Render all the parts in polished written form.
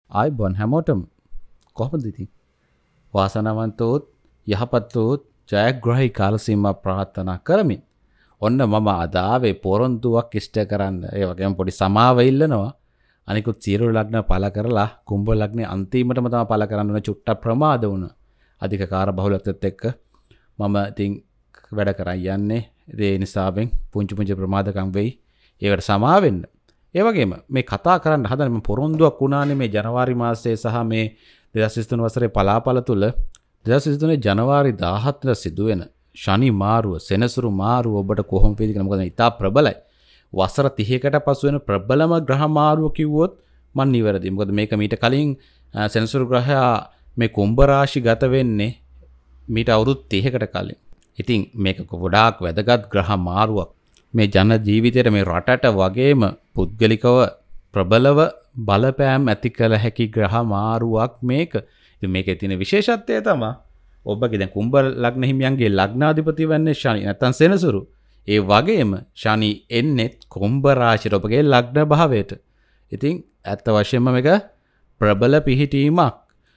ආයිබෝන් හැමෝටම කොහොමද ඉතින්? වාසනාවන්තෝත් යහපත්වෝත් ජයග්‍රහී කාල සීමා ප්‍රාර්ථනා කරමින් ඔන්න මම අද ආවේ පොරොන්දුවක් ඉෂ්ට කරන්න. ඒ වගේම පොඩි සමාව ඉල්ලනවා. අනිකුත් සියලු ලග්න පළ කරලා කුම්භ ලග්නේ අන්තිමටම තමයි පළ කරන්න ඕන චුට්ටක් ප්‍රමාද වුණා. අධික කාර්ය බහුලත්වයත් එක්ක මම ඉතින් වැඩ කරන් යන්නේ. ඒ නිසාවෙන් පුංචි ප්‍රමාදකම් වෙයි. ඒකට සමාව වෙන්න. ඒ වගේම මේ කතා කරන්න හදන මම පොරොන්දුවක් වුණානේ මේ ජනවාරි මාසයේ සහ මේ 2023 වසරේ පලාපල තුල 2023 ජනවාරි 17 සිදුවෙන ශනි මාරුව සෙනසුරු මාරුව ඔබට කොහොම වේද කියලා. මොකද ඉතා ප්‍රබලයි. වසර 30කට පසු වෙන ප්‍රබලම ග්‍රහ මාරුව කිව්වොත් මන් නිවැරදි. මොකද මේක මීට කලින් සෙනසුරු ග්‍රහයා මේ කුම්භ රාශි ගත වෙන්නේ මීට අවුරුදු 30කට කලින්. ඉතින් මේක ගොඩාක් වැදගත් ග්‍රහ මාරුවක්. මේ ජන ජීවිතයට මේ රටට වගේම පුද්ගලිකව ප්‍රබලව බලපෑම් ඇති කළ හැකි ග්‍රහ මාරුවක් මේක. ඉතින් මේකේ තියෙන විශේෂත්වය තමයි ඔබගේ දැන් කුම්භ ලග්න හිමියන්ගේ ලග්නාධිපති වෙන්නේ ශනි නැත්නම් සෙනසුරු. ඒ වගේම ශනි එන්නේ කුම්භ රාශියට ඔබගේ ලග්න භාවයට. ඉතින් ඇත්ත වශයෙන්ම මේක ප්‍රබල පිහිටීමක්.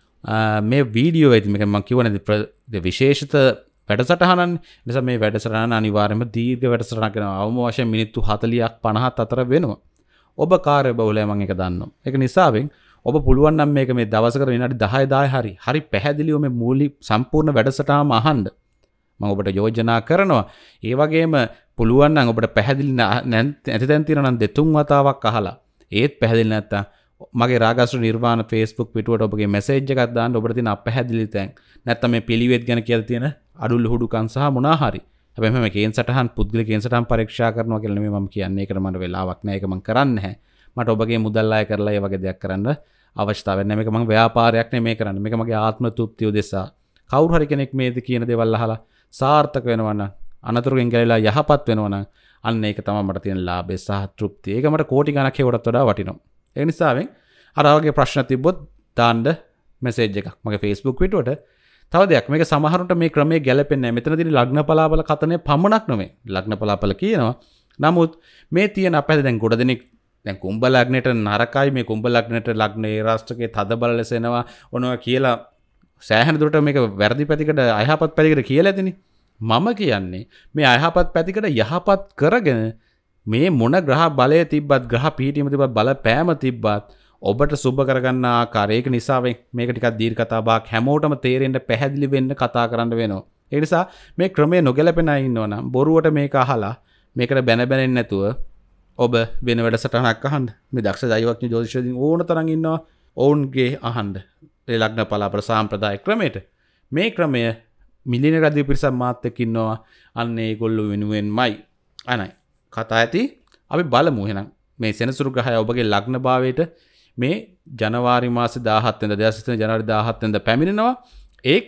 මේ වීඩියෝ එකේ මේක මම කියවනේ විශේෂිත වැඩසටහනන් නිසා මේ වැඩසටහන අනිවාර්යයෙන්ම දීර්ඝ වැඩසටහනක් වෙනවා. අවම වශයෙන් මිනිත්තු 40ක් 50ක් අතර වෙනවා. ඔබ කාර්යබහුලයි මම ඒක දන්නවා. ඒක නිසාවෙන් ඔබ පුළුවන් නම් මේක මේ දවසකට විනාඩි 10 හරි පැහැදිලිව මේ මූලික සම්පූර්ණ වැඩසටහනම අහන්න මම ඔබට යෝජනා කරනවා. ඒ වගේම පුළුවන් නම් ඔබට පැහැදිලි නැති තැන් තියෙනවා නම් දෙතුන් වතාවක් අහලා ඒත් පැහැදිලි නැත්තම් මගේ රාගා ශ්‍රී නිර්වාණ Facebook පිටුවට ඔබගේ මැසේජ් එකක් දාන්න. ඔබට තියෙන අපැහැදිලි තැන් නැත්තම් මේ පිළිවෙත් ගැන කියලා තියෙන අඩුල් හුඩුකම් සහ මොනවා හරි. හැබැයි මම කේන් සටහන් පුද්ගලික කේන් සටහන් පරීක්ෂා කරනවා කියලා නෙමෙයි මම කියන්නේ. ඒකට මට වෙලාවක් නැහැ. ඒක මම කරන්නේ නැහැ. මට ඔබගේ මුදල් අය කරලා ඒ වගේ දෙයක් කරන්න අවශ්‍යතාවයක් නැහැ. මේක මම ව්‍යාපාරයක් නෙමෙයි කරන්නේ. මේක මගේ ආත්ම තෘප්තිය උදෙසා. කවුරු හරි කෙනෙක් මේද කියන දේවල් අහලා සාර්ථක වෙනවා නම් අනතුරුකින් ගැලවිලා යහපත් වෙනවා නම් අන්න ඒක තමයි මට තියෙන ලාභය සහ තෘප්තිය. ඒක මට කෝටි ගණක් හේවටත් වඩා වටිනවා. ඒ නිසාවෙන් අර වගේ ප්‍රශ්න තිබ්බොත් දාන්න මැසේජ් එකක් මගේ Facebook පිටුවට. තව දෙයක් මේක සමහරුන්ට මේ ක්‍රමයේ ගැලපෙන්නේ නැහැ. මෙතන තියෙන ලග්න පලාපල කතනේ පමණක් නෙමෙයි. ලග්න පලාපල කියනවා. නමුත් මේ තියෙන අපේ දැන් ගොඩ දෙනෙක් දැන් කුම්භ ලග්නෙට නරකයි මේ කුම්භ ලග්නෙට ලග්නේ රාष्ट्रකේ තද බල ලෙස එනවා ඔනවා කියලා සෑහෙන දුරට මේක වැරදි පැතිකඩ අයහපත් පැතිකඩ කියලා ඇතිනේ. මම කියන්නේ මේ අයහපත් පැතිකඩ යහපත් කරගෙන මේ මොන ග්‍රහ බලය තිබ්බත් ග්‍රහ පීඨියම තිබ්බත් බලපෑම තිබ්බත් ඔබට සුබ කරගන්න ආකාරය. ඒක නිසා මේක ටිකක් දීර්ඝ කතා බහක් හැමෝටම තේරෙන්න පැහැදිලි වෙන්න කතා කරන්න වෙනවා. ඒ නිසා මේ ක්‍රමයේ නොගැලපෙන අය ඉන්නවනම් බොරුවට මේක අහලා මේකට බැන නැතුව ඔබ වෙන වැඩසටහනක් අහන්න. මේ දක්ෂ දෛවඥ ජ්‍යොතිෂයන් ඕන තරම් ඉන්නවා. ඔවුන්ගේ අහන්න. ඒ ලග්න පලාපල සාම්ප්‍රදායික ක්‍රමයට. මේ ක්‍රමය මිලියන රදී පිරිසක් මාත් එක්ක ඉන්නවා. අන්න ඒගොල්ලෝ වෙනුවෙන්මයි. අනයි. කතා ඇති. අපි බලමු එහෙනම් මේ සෙනසුරු ග්‍රහය ඔබගේ ලග්න භාවයට මේ ජනවාරි මාසේ 17 වෙනිදා 2023 ජනවාරි 17 වෙනිදා පැමිණෙනවා. ඒක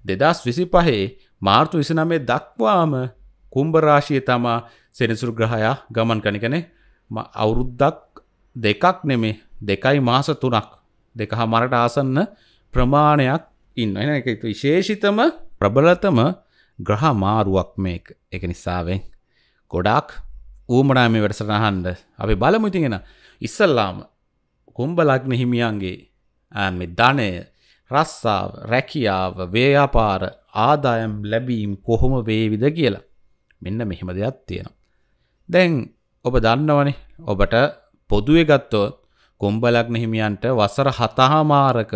2025 මාර්තු 29 දක්වාම කුම්භ රාශියේ තමා සෙනසුරු ග්‍රහයා ගමන් කරනකනේ අවුරුද්දක් දෙකක් නෙමෙයි 2 මාස 3ක් දෙකමාරට ආසන්න ප්‍රමාණයක් ඉන්නවා. එහෙනම් ඒක විශේෂිතම ප්‍රබලතම ග්‍රහ මාරුවක් මේක. ඒක නිසාවෙන් ගොඩාක් ඌමනා මේ වැඩසටහන අපි බලමු. ඉතින් එන ඉස්සල්ලාම කුම්භ ලග්න හිමියන්ගේ මේ ධනය, රස්සාව, රැකියාව, ව්‍යාපාර, ආදායම් ලැබීම් කොහොම වේවිද කියලා. මෙන්න මෙහෙම දෙයක් තියෙනවා. දැන් ඔබ දන්නවනේ ඔබට පොදුවේ ගත්තොත් කුම්භ ලග්න හිමියන්ට වසර 7මාරක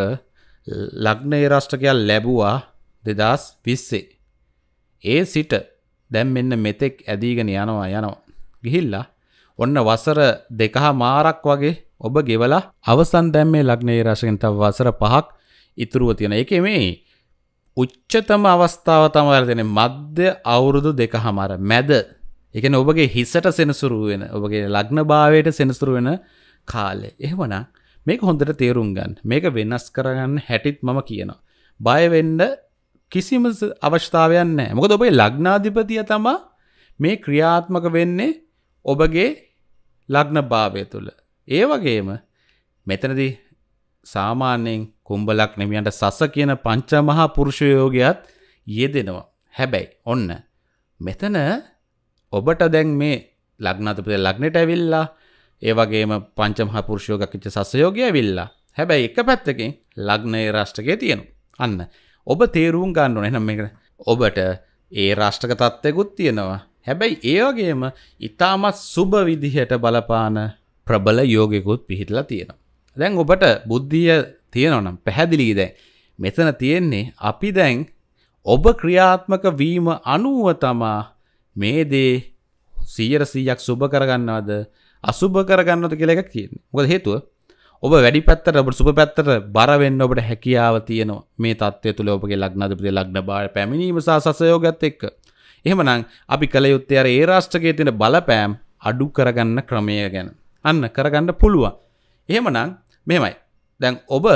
ලග්නේ රාष्ट्रකයක් ලැබුවා 2020. ඒ සිට දැන් මෙන්න මෙතෙක් ඇදීගෙන යනවා. ගිහිල්ලා ඔන්න වසර 2මාරක් වගේ ඔබ ගෙවලා අවසන් දැන් මේ ලග්නේ රාශියෙන් තව වසර 5ක් ඉතුරුව තියෙනවා. ඒකේ මේ උච්චතම අවස්ථාව තමයි තියෙන්නේ මධ්‍ය අවුරුදු 2මාර මැද. ඒ කියන්නේ ඔබගේ හිසට සෙනසුරු වෙන ඔබගේ ලග්න භාවයට සෙනසුරු වෙන කාලය. එහෙමනම් මේක හොඳට තේරුම් ගන්න. මේක වෙනස් කරගන්න හැටිත් මම කියනවා. බය වෙන්න කිසිම අවශ්‍යතාවයක් නැහැ. මොකද ඔබේ ලග්නාධිපතිය තමයි මේ ක්‍රියාත්මක වෙන්නේ ඔබගේ ලග්න භාවය තුළ. ඒ වගේම මෙතනදී සාමාන්‍යයෙන් කුම්භ ලග්න හිමියන්ට සස කියන පංචමහා පුරුෂ යෝගයත් යෙදෙනවා. හැබැයි ඔන්න මෙතන ඔබට දැන් මේ ලග්නාධිපති ලග්නෙට ඇවිල්ලා ඒ වගේම පංචමහා පුරුෂ යෝගයක් ඉච්ච සස යෝගය ඇවිල්ලා. හැබැයි එක පැත්තකින් ලග්නයේ රාෂ්ටකයේ තියෙනවා. අන්න ඔබ තේරුම් ගන්න ඕනේ. එහෙනම් මේක ඔබට ඒ රාෂ්ටක තත්ත්වයකුත් තියෙනවා. හැබැයි ඒ වගේම ඊටමත් සුබ විදිහට බලපාන ප්‍රබල යෝගිකුත් පිහිටලා තියෙනවා. දැන් ඔබට බුද්ධිය තියෙනවා නම් පැහැදිලි දැන් මෙතන තියෙන්නේ අපි දැන් ඔබ ක්‍රියාත්මක වීම අනුව තමා මේ දේ 100%ක් සුබ කරගන්නවද අසුබ කරගන්නවද කියලා එකක් තියෙන්නේ. මොකද හේතුව ඔබ වැඩි පැත්තට ඔබ සුබ පැත්තට බර වෙන්න ඔබට හැකියාව තියෙනවා. මේ தත්ත්වය තුළ ඔබගේ ලග්නාධිපති ලග්න භාවය පැමිණීම සහ සසයෝගයත් එක්ක. එහෙමනම් අපි කල යුත්තේ අර ඒ රාෂ්ටකයේ තියෙන බලපෑම් අඩු කරගන්න ක්‍රමය ගැන. අන්න කරගන්න පුළුවන්. එහෙමනම් මෙහෙමයි. දැන් ඔබ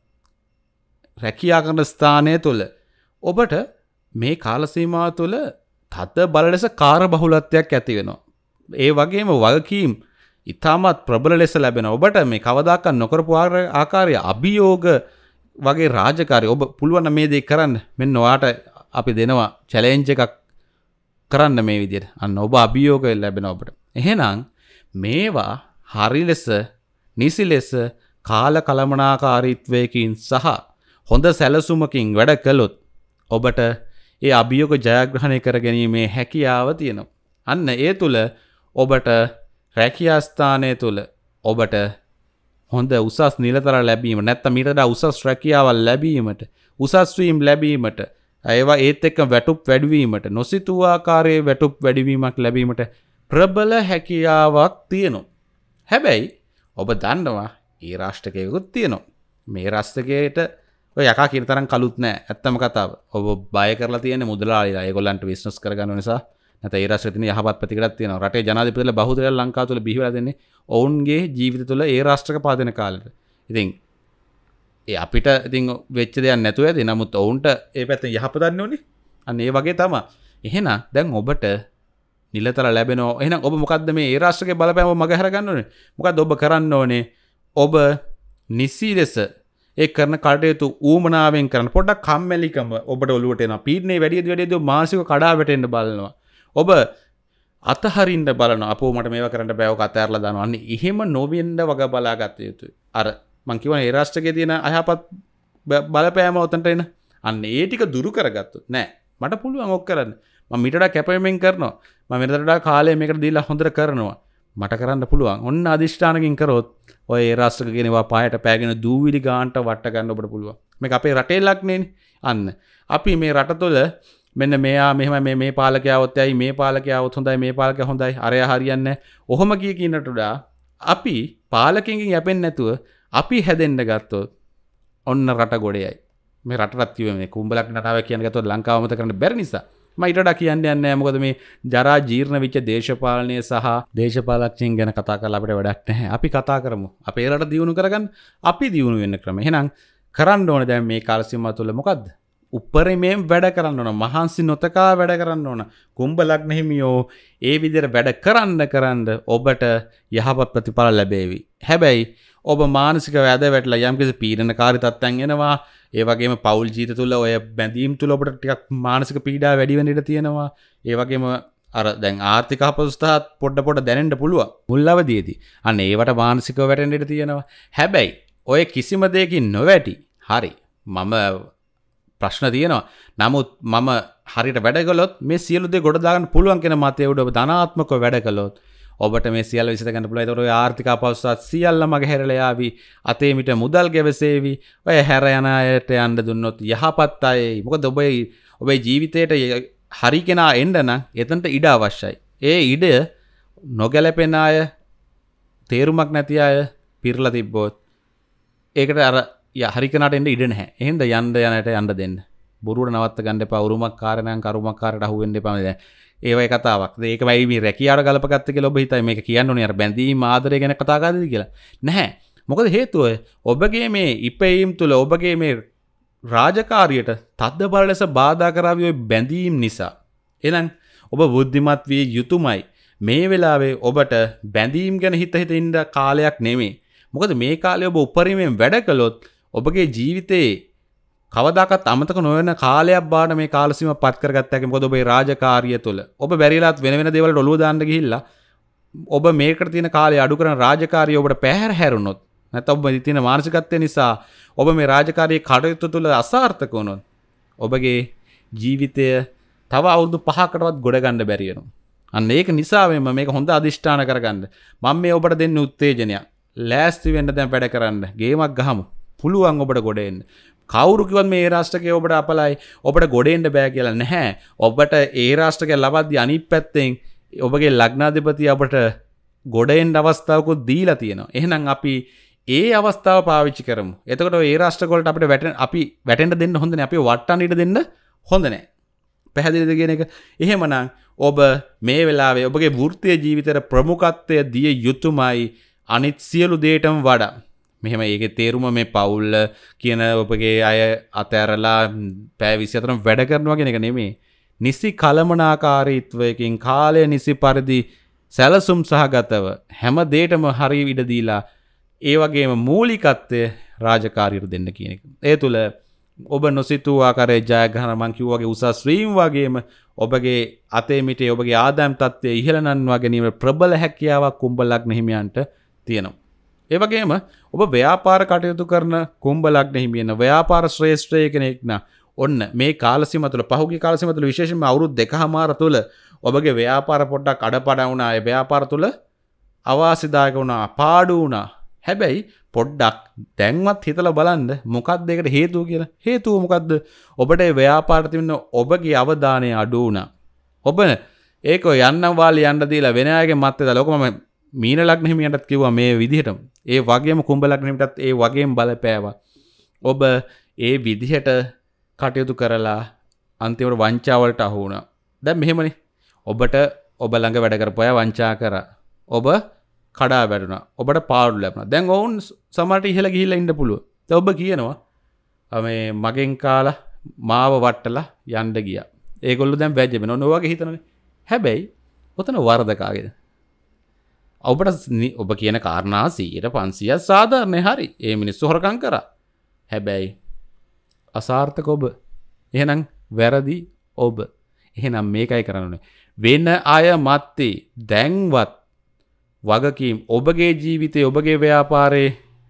රැකියා කරන ස්ථානය තුළ ඔබට මේ කාල සීමාව තුළ තද බල ලෙස කාර්ය බහුලත්වයක් ඇති වෙනවා. ඒ වගේම වගකීම් ඉතාමත් ප්‍රබල ලෙස ලැබෙන ඔබට මේ කවදාකවත් නොකරපු ආකාරයේ අභියෝග වගේ රාජකාරී ඔබ පුළුවන් මේ දේ කරන්න. මෙන්න ඔයාට අපි දෙනවා චැලෙන්ජ් එකක් කරන්න මේ විදිහට. අන්න ඔබ අභියෝග ලැබෙන ඔබට. එහෙනම් මේවා හරි ලෙස නිසි ලෙස කාල කළමනාකාරීත්වයකින් සහ හොඳ සැලසුමකින් වැඩ කළොත් ඔබට ඒ අභියෝග ජයග්‍රහණය කර ගැනීමේ හැකියාව තියෙනවා. අන්න ඒ තුල ඔබට රැකියා ස්ථානය තුල ඔබට හොඳ උසස් නිලතර ලැබීම නැත්නම් ඊට වඩා උසස් රැකියාවල් ලැබීමට උසස් වීම ලැබීමට ඒවා ඒත් එක්ක වැටුප් වැඩිවීමට නොසිතූ ආකාරයේ වැටුප් වැඩිවීමක් ලැබීමට ප්‍රබල හැකියාවක් තියෙනවා. හැබැයි ඔබ දන්නවා ඒ රාෂ්ටකයකුත් තියෙනවා. මේ රාෂ්ටකයට ඔය යකා කියන තරම් කලුත් නැහැ. ඇත්තම කතාව. ඔබ බය කරලා තියෙන්නේ මුදලාලිලා. ඒගොල්ලන්ට බිස්නස් කරගන්න නිසා නැත්නම් ඒ රාෂ්ට්‍රයේ තියෙන යහපත් පැතිකඩක් තියෙනවා. රටේ ජනාධිපතිලා බහුතරයක් ලංකාව තුළ බිහි වෙලා දෙන්නේ ඔවුන්ගේ ජීවිත තුළ ඒ රාෂ්ට්‍රක පාදන කාලෙට. ඉතින් ඒ අපිට ඉතින් වෙච්ච දෙයක් නැතුව ඇති. නමුත් ඔවුන්ට ඒ පැත්තෙන් යහපතන්නේ ඕනේ. අන්න ඒ වගේ තමයි. එහෙනම් දැන් ඔබට නිලතර ලැබෙනවා. එහෙනම් ඔබ මොකද්ද මේ ඒ රාෂ්ට්‍රකේ බලපෑම මගහැර ගන්න ඕනේ? මොකද්ද ඔබ කරන්න ඕනේ? ඔබ නිසි ලෙස ඒ කරන කටයුතු ඌමනාවෙන් කරන පොඩ්ඩක් කම්මැලිකම ඔබට ඔලුවට එනවා. පීඩනේ වැඩිද මානසික කඩා වැටෙන්න බලනවා. ඔබ අතහරින්න බලනවා. අපෝ මට මේවා කරන්න බෑ. ඔක අතහැරලා දානවා. අන්න එහෙම නොවෙන්න වග බලාගත්ත යුතුයි. අර මං කියවනේ ඒ රාෂ්ට්‍රකයේ තියෙන අයහපත් බලපෑම උතන්ට එන. අන්න ඒ ටික දුරු කරගත්තොත් නෑ. මට පුළුවන් ඔක් කරන්න. මම මීට වඩා කැපවීමෙන් කරනවා. මම මෙතනට වඩා කාලය මේකට දීලා හොඳට කරනවා. මට කරන්න පුළුවන්. ඔන්න අදිෂ්ඨානකින් කරොත් ඔය ඒ රාෂ්ට්‍රක කියනවා පායට පෑගෙන දූවිලි ගානට වට ගන්න ඔබට පුළුවන්. මේක අපේ රටේ ලග්නේනේ. අන්න අපි මේ රට තුළ මෙන්න මෙයා මෙහෙම මේ පාලකයාවත් ඇයි මේ පාලකයාවත් හොඳයි මේ පාලකයා හොඳයි අරයා හරියන්නේ ඔහොම කියනට වඩා අපි පාලකෙන්ගෙන් යැපෙන්නේ නැතුව අපි හැදෙන්න ගත්තොත් ඔන්න රට ගොඩේයි. මේ රටටත් කිව්වේ මේ කුම්භ ලග්න රටාව කියන ගත්තොත් ලංකාව මත කරන්න බැරි නිසා මම ඊට වඩා කියන්න යන්නේ නැහැ. මොකද මේ ජරා ජීර්ණ වෙච්ච දේශපාලනය සහ දේශපාලකයන් ගැන කතා කරලා අපිට වැඩක් නැහැ. අපි කතා කරමු. අපේ රට දියුණු කරගන්න අපි දියුණු වෙන්න ක්‍රම. එහෙනම් කරන්න ඕනේ දැන් මේ කාල සීමාව තුළ මොකද්ද? උපරිමයෙන් වැඩ කරන්න ඕන. මහන්සි නොතකා වැඩ කරන්න ඕන. කුම්භ ලග්න හිමියෝ ඒ විදිහට වැඩ කරන්න ඔබට යහපත් ප්‍රතිඵල ලැබේවි. හැබැයි ඔබ මානසික වැද වැටලා යම්කිසි පීඩනකාරී තත්ත්වයන් එනවා. ඒ වගේම පෞල් ජීවිත තුළ ඔය බැඳීම් තුළ ඔබට ටිකක් මානසික පීඩා වැඩි වෙන්න ඉඩ තියෙනවා. ඒ වගේම අර දැන් ආර්ථික අපහසුතාවත් පොඩ දැනෙන්න පුළුවන් මුල් අවදියේදී. අන්න ඒවට මානසිකව වැටෙන්න ඉඩ තියෙනවා. හැබැයි ඔය කිසිම දෙයකින් නොවැටි හරි මම ප්‍රශ්න තියෙනවා. නමුත් මම හරියට වැඩ කළොත් මේ සියලු දේ ගොඩ දාගන්න පුළුවන් කියන මතය උඩ ඔබ ධනාත්මකව වැඩ කළොත් ඔබට මේ සියල්ල විසඳ ගන්න පුළුවන්. ඒතකොට ඔය ආර්ථික අපහසුතාවත් සියල්ල මග හැරලා යාවි. අතේ මිට මුදල් ගැවසේවි. ඔය හැර යන අයට යන්න දුන්නොත් යහපත් අයයි. මොකද ඔබේ ජීවිතේට හරි කෙනා එන්න නම් එතනට ඉඩ අවශ්‍යයි. ඒ ඉඩ නොගැලපෙන අය තේරුමක් නැති අය පිරලා තිබ්බොත් ඒකට අර හරි කෙනාට එන්න ඉඩ නැහැ. එහෙනම් යන්නට යන්න දෙන්න. බොරුවට නවත්ත ගන්න එපා. උරුමක් කාරණාන් කරුමක් කාරට අහු වෙන්න එපා. දැන් ඒවයි කතාවක්. ඒකමයි මේ රැකියාවට ගලපගත්ත කියලා ඔබ හිතයි මේක කියන්න ඕනේ. අර බැඳීම් ආදරය ගැන කතා කරද්දී කියලා. නැහැ. මොකද හේතුව ඔබගේ මේ ඉපැයීම් තුළ ඔබගේ මේ රාජකාරියට තද්ද බල ලෙස බාධා කරાવી ඔය බැඳීම් නිසා. එහෙනම් ඔබ බුද්ධිමත් විය යුතුමයි. මේ වෙලාවේ ඔබට බැඳීම් ගැන හිත ඉන්න කාලයක් නෙමෙයි. මොකද මේ කාලේ ඔබ උපරිමයෙන් වැඩ කළොත් ඔබගේ ජීවිතේ කවදාකවත් අමතක නොවන කාලයක් බාට මේ කාල සීමාව පත් කරගත්ත හැකි. මොකද ඔබේ රාජකාරිය තුළ ඔබ බැරිලාත් වෙන දේවල් වලට ඔලුව දාන්න ගිහිල්ලා ඔබ මේකට තියෙන කාලය අඩු කරන රාජකාරිය ඔබට පැහැර හැරුණොත් නැත්නම් ඔබ තියෙන මානසිකත්වය නිසා ඔබ මේ රාජකාරී කටයුතු තුළ අසාර්ථක වුණොත් ඔබගේ ජීවිතය තව අවුරුදු 5කටවත් ගොඩ ගන්න බැරි වෙනවා. අන්න ඒක නිසා මේක හොඳ අදිෂ්ඨාන කරගන්න. මම මේ ඔබට දෙන්න උත්තේජනයක්. ලෑස්ති වෙන්න දැන් වැඩ කරන්න. ගේමක් ගහමු. පුළුවන් ඔබට ගොඩ එන්න. කවුරු කිව්වත් මේ රාෂ්ට්‍රකේ ඔබට අපලයි ඔබට ගොඩ එන්න බෑ කියලා නැහැ. ඔබට ඒ රාෂ්ට්‍රකේ ලබද්දී අනිත් පැත්තෙන් ඔබගේ ලග්නාධිපති අපට ගොඩ එන්න අවස්ථාවකුත් දීලා තියෙනවා. එහෙනම් අපි ඒ අවස්ථාව පාවිච්චි කරමු. එතකොට ඒ රාෂ්ට්‍රක වලට අපිට වැටෙන්න දෙන්න හොඳ නැහැ. අපි වට්ටන්න ඉඩ දෙන්න හොඳ නැහැ. පැහැදිලිද කියන එක? එහෙමනම් ඔබ මේ වෙලාවේ ඔබගේ වෘත්තීය ජීවිතේට ප්‍රමුඛත්වය දිය යුතුමයි අනිත් සියලු දේටම වඩා. මෙහෙම ඒකේ තේරුම මේ පවුල් කියන ඔබගේ අය අතෑරලා පැය 24ම වැඩ කරනවා කියන එක නෙමෙයි. නිසි කලමනාකාරීත්වයකින් කාලය නිසි පරිදි සැලසුම් සහගතව හැම දෙයකම හරි ඉඩ දීලා ඒ වගේම මූලිකත්වය රාජකාරියට දෙන්න කියන එක. ඒ තුල ඔබ නොසිතූ ආකාරයේ ජයග්‍රහණ මං කිව්වා වගේ උසස් වීම වගේම ඔබගේ අතේ මිටේ ඔබගේ ආදායම් තත්ත්වය ඉහළ නන්වා ගැනීම ප්‍රබල හැකියාවක් කුම්භ ලග්න හිමියන්ට තියෙනවා. ඒ වගේම ඔබ ව්‍යාපාර කටයුතු කරන කුම්භ ලග්න හිමියන ව්‍යාපාර ශ්‍රේෂ්ඨය කෙනෙක් නම් ඔන්න මේ කාල සීම තුළ පහුගිය කාල සීම තුළ විශේෂයෙන්ම අවුරුදු 2කමාර තුළ ඔබගේ ව්‍යාපාර පොඩ්ඩක් අඩපඩ වුණා. ඒ ව්‍යාපාර තුළ අවාසිදායක වුණා, පාඩු වුණා. හැබැයි පොඩ්ඩක් දැන්වත් හිතලා බලන්න මොකක්ද ඒකට හේතුව කියලා. හේතුව මොකද්ද? ඔබට ඒ ව්‍යාපාරට තිබෙන ඔබගේ අවධානය අඩු වුණා. ඔබ ඒක යන්නම් වාලේ යන්න දීලා වෙන අයගේ මත්තේ දාලා. ඔක මම මීන ලග්න හිමියන්ටත් කිව්වා මේ විදිහටම. ඒ වගේම කුම්භ ලග්න හිමියන්ටත් ඒ වගේම බලපෑවා. ඔබ ඒ විදිහට කටයුතු කරලා අන්තිමට වංචාවලට අහු වුණා. දැන් මෙහෙමනේ. ඔබට ඔබ ළඟ වැඩ කරපු අය වංචා කරා. ඔබ කඩා වැටුණා. ඔබට පාඩු ලැබුණා. දැන් ඔවුන් සමහරට ඉහළ ගිහිල්ලා ඉන්න පුළුවන්. දැන් ඔබ කියනවා මේ මගෙන් කාලා මාව වට්ටලා යන්න ගියා. ඒගොල්ලෝ දැන් වැජ්ජ වෙනවා. ඔන්න ඔයගේ හිතනනේ. හැබැයි ඔතන වරද කාගේද? ඔබට ඔබ කියන කාරණා 100% සාධාරණයි. හරි. ඒ මිනිස්සු හොරකම් කරා. හැබැයි අසාර්ථක ඔබ. එහෙනම් වැරදි ඔබ. එහෙනම් මේකයි කරන්න ඕනේ. වෙන අය මැත්තේ දැන්වත් වගකීම් ඔබගේ ජීවිතේ ඔබගේ ව්‍යාපාරේ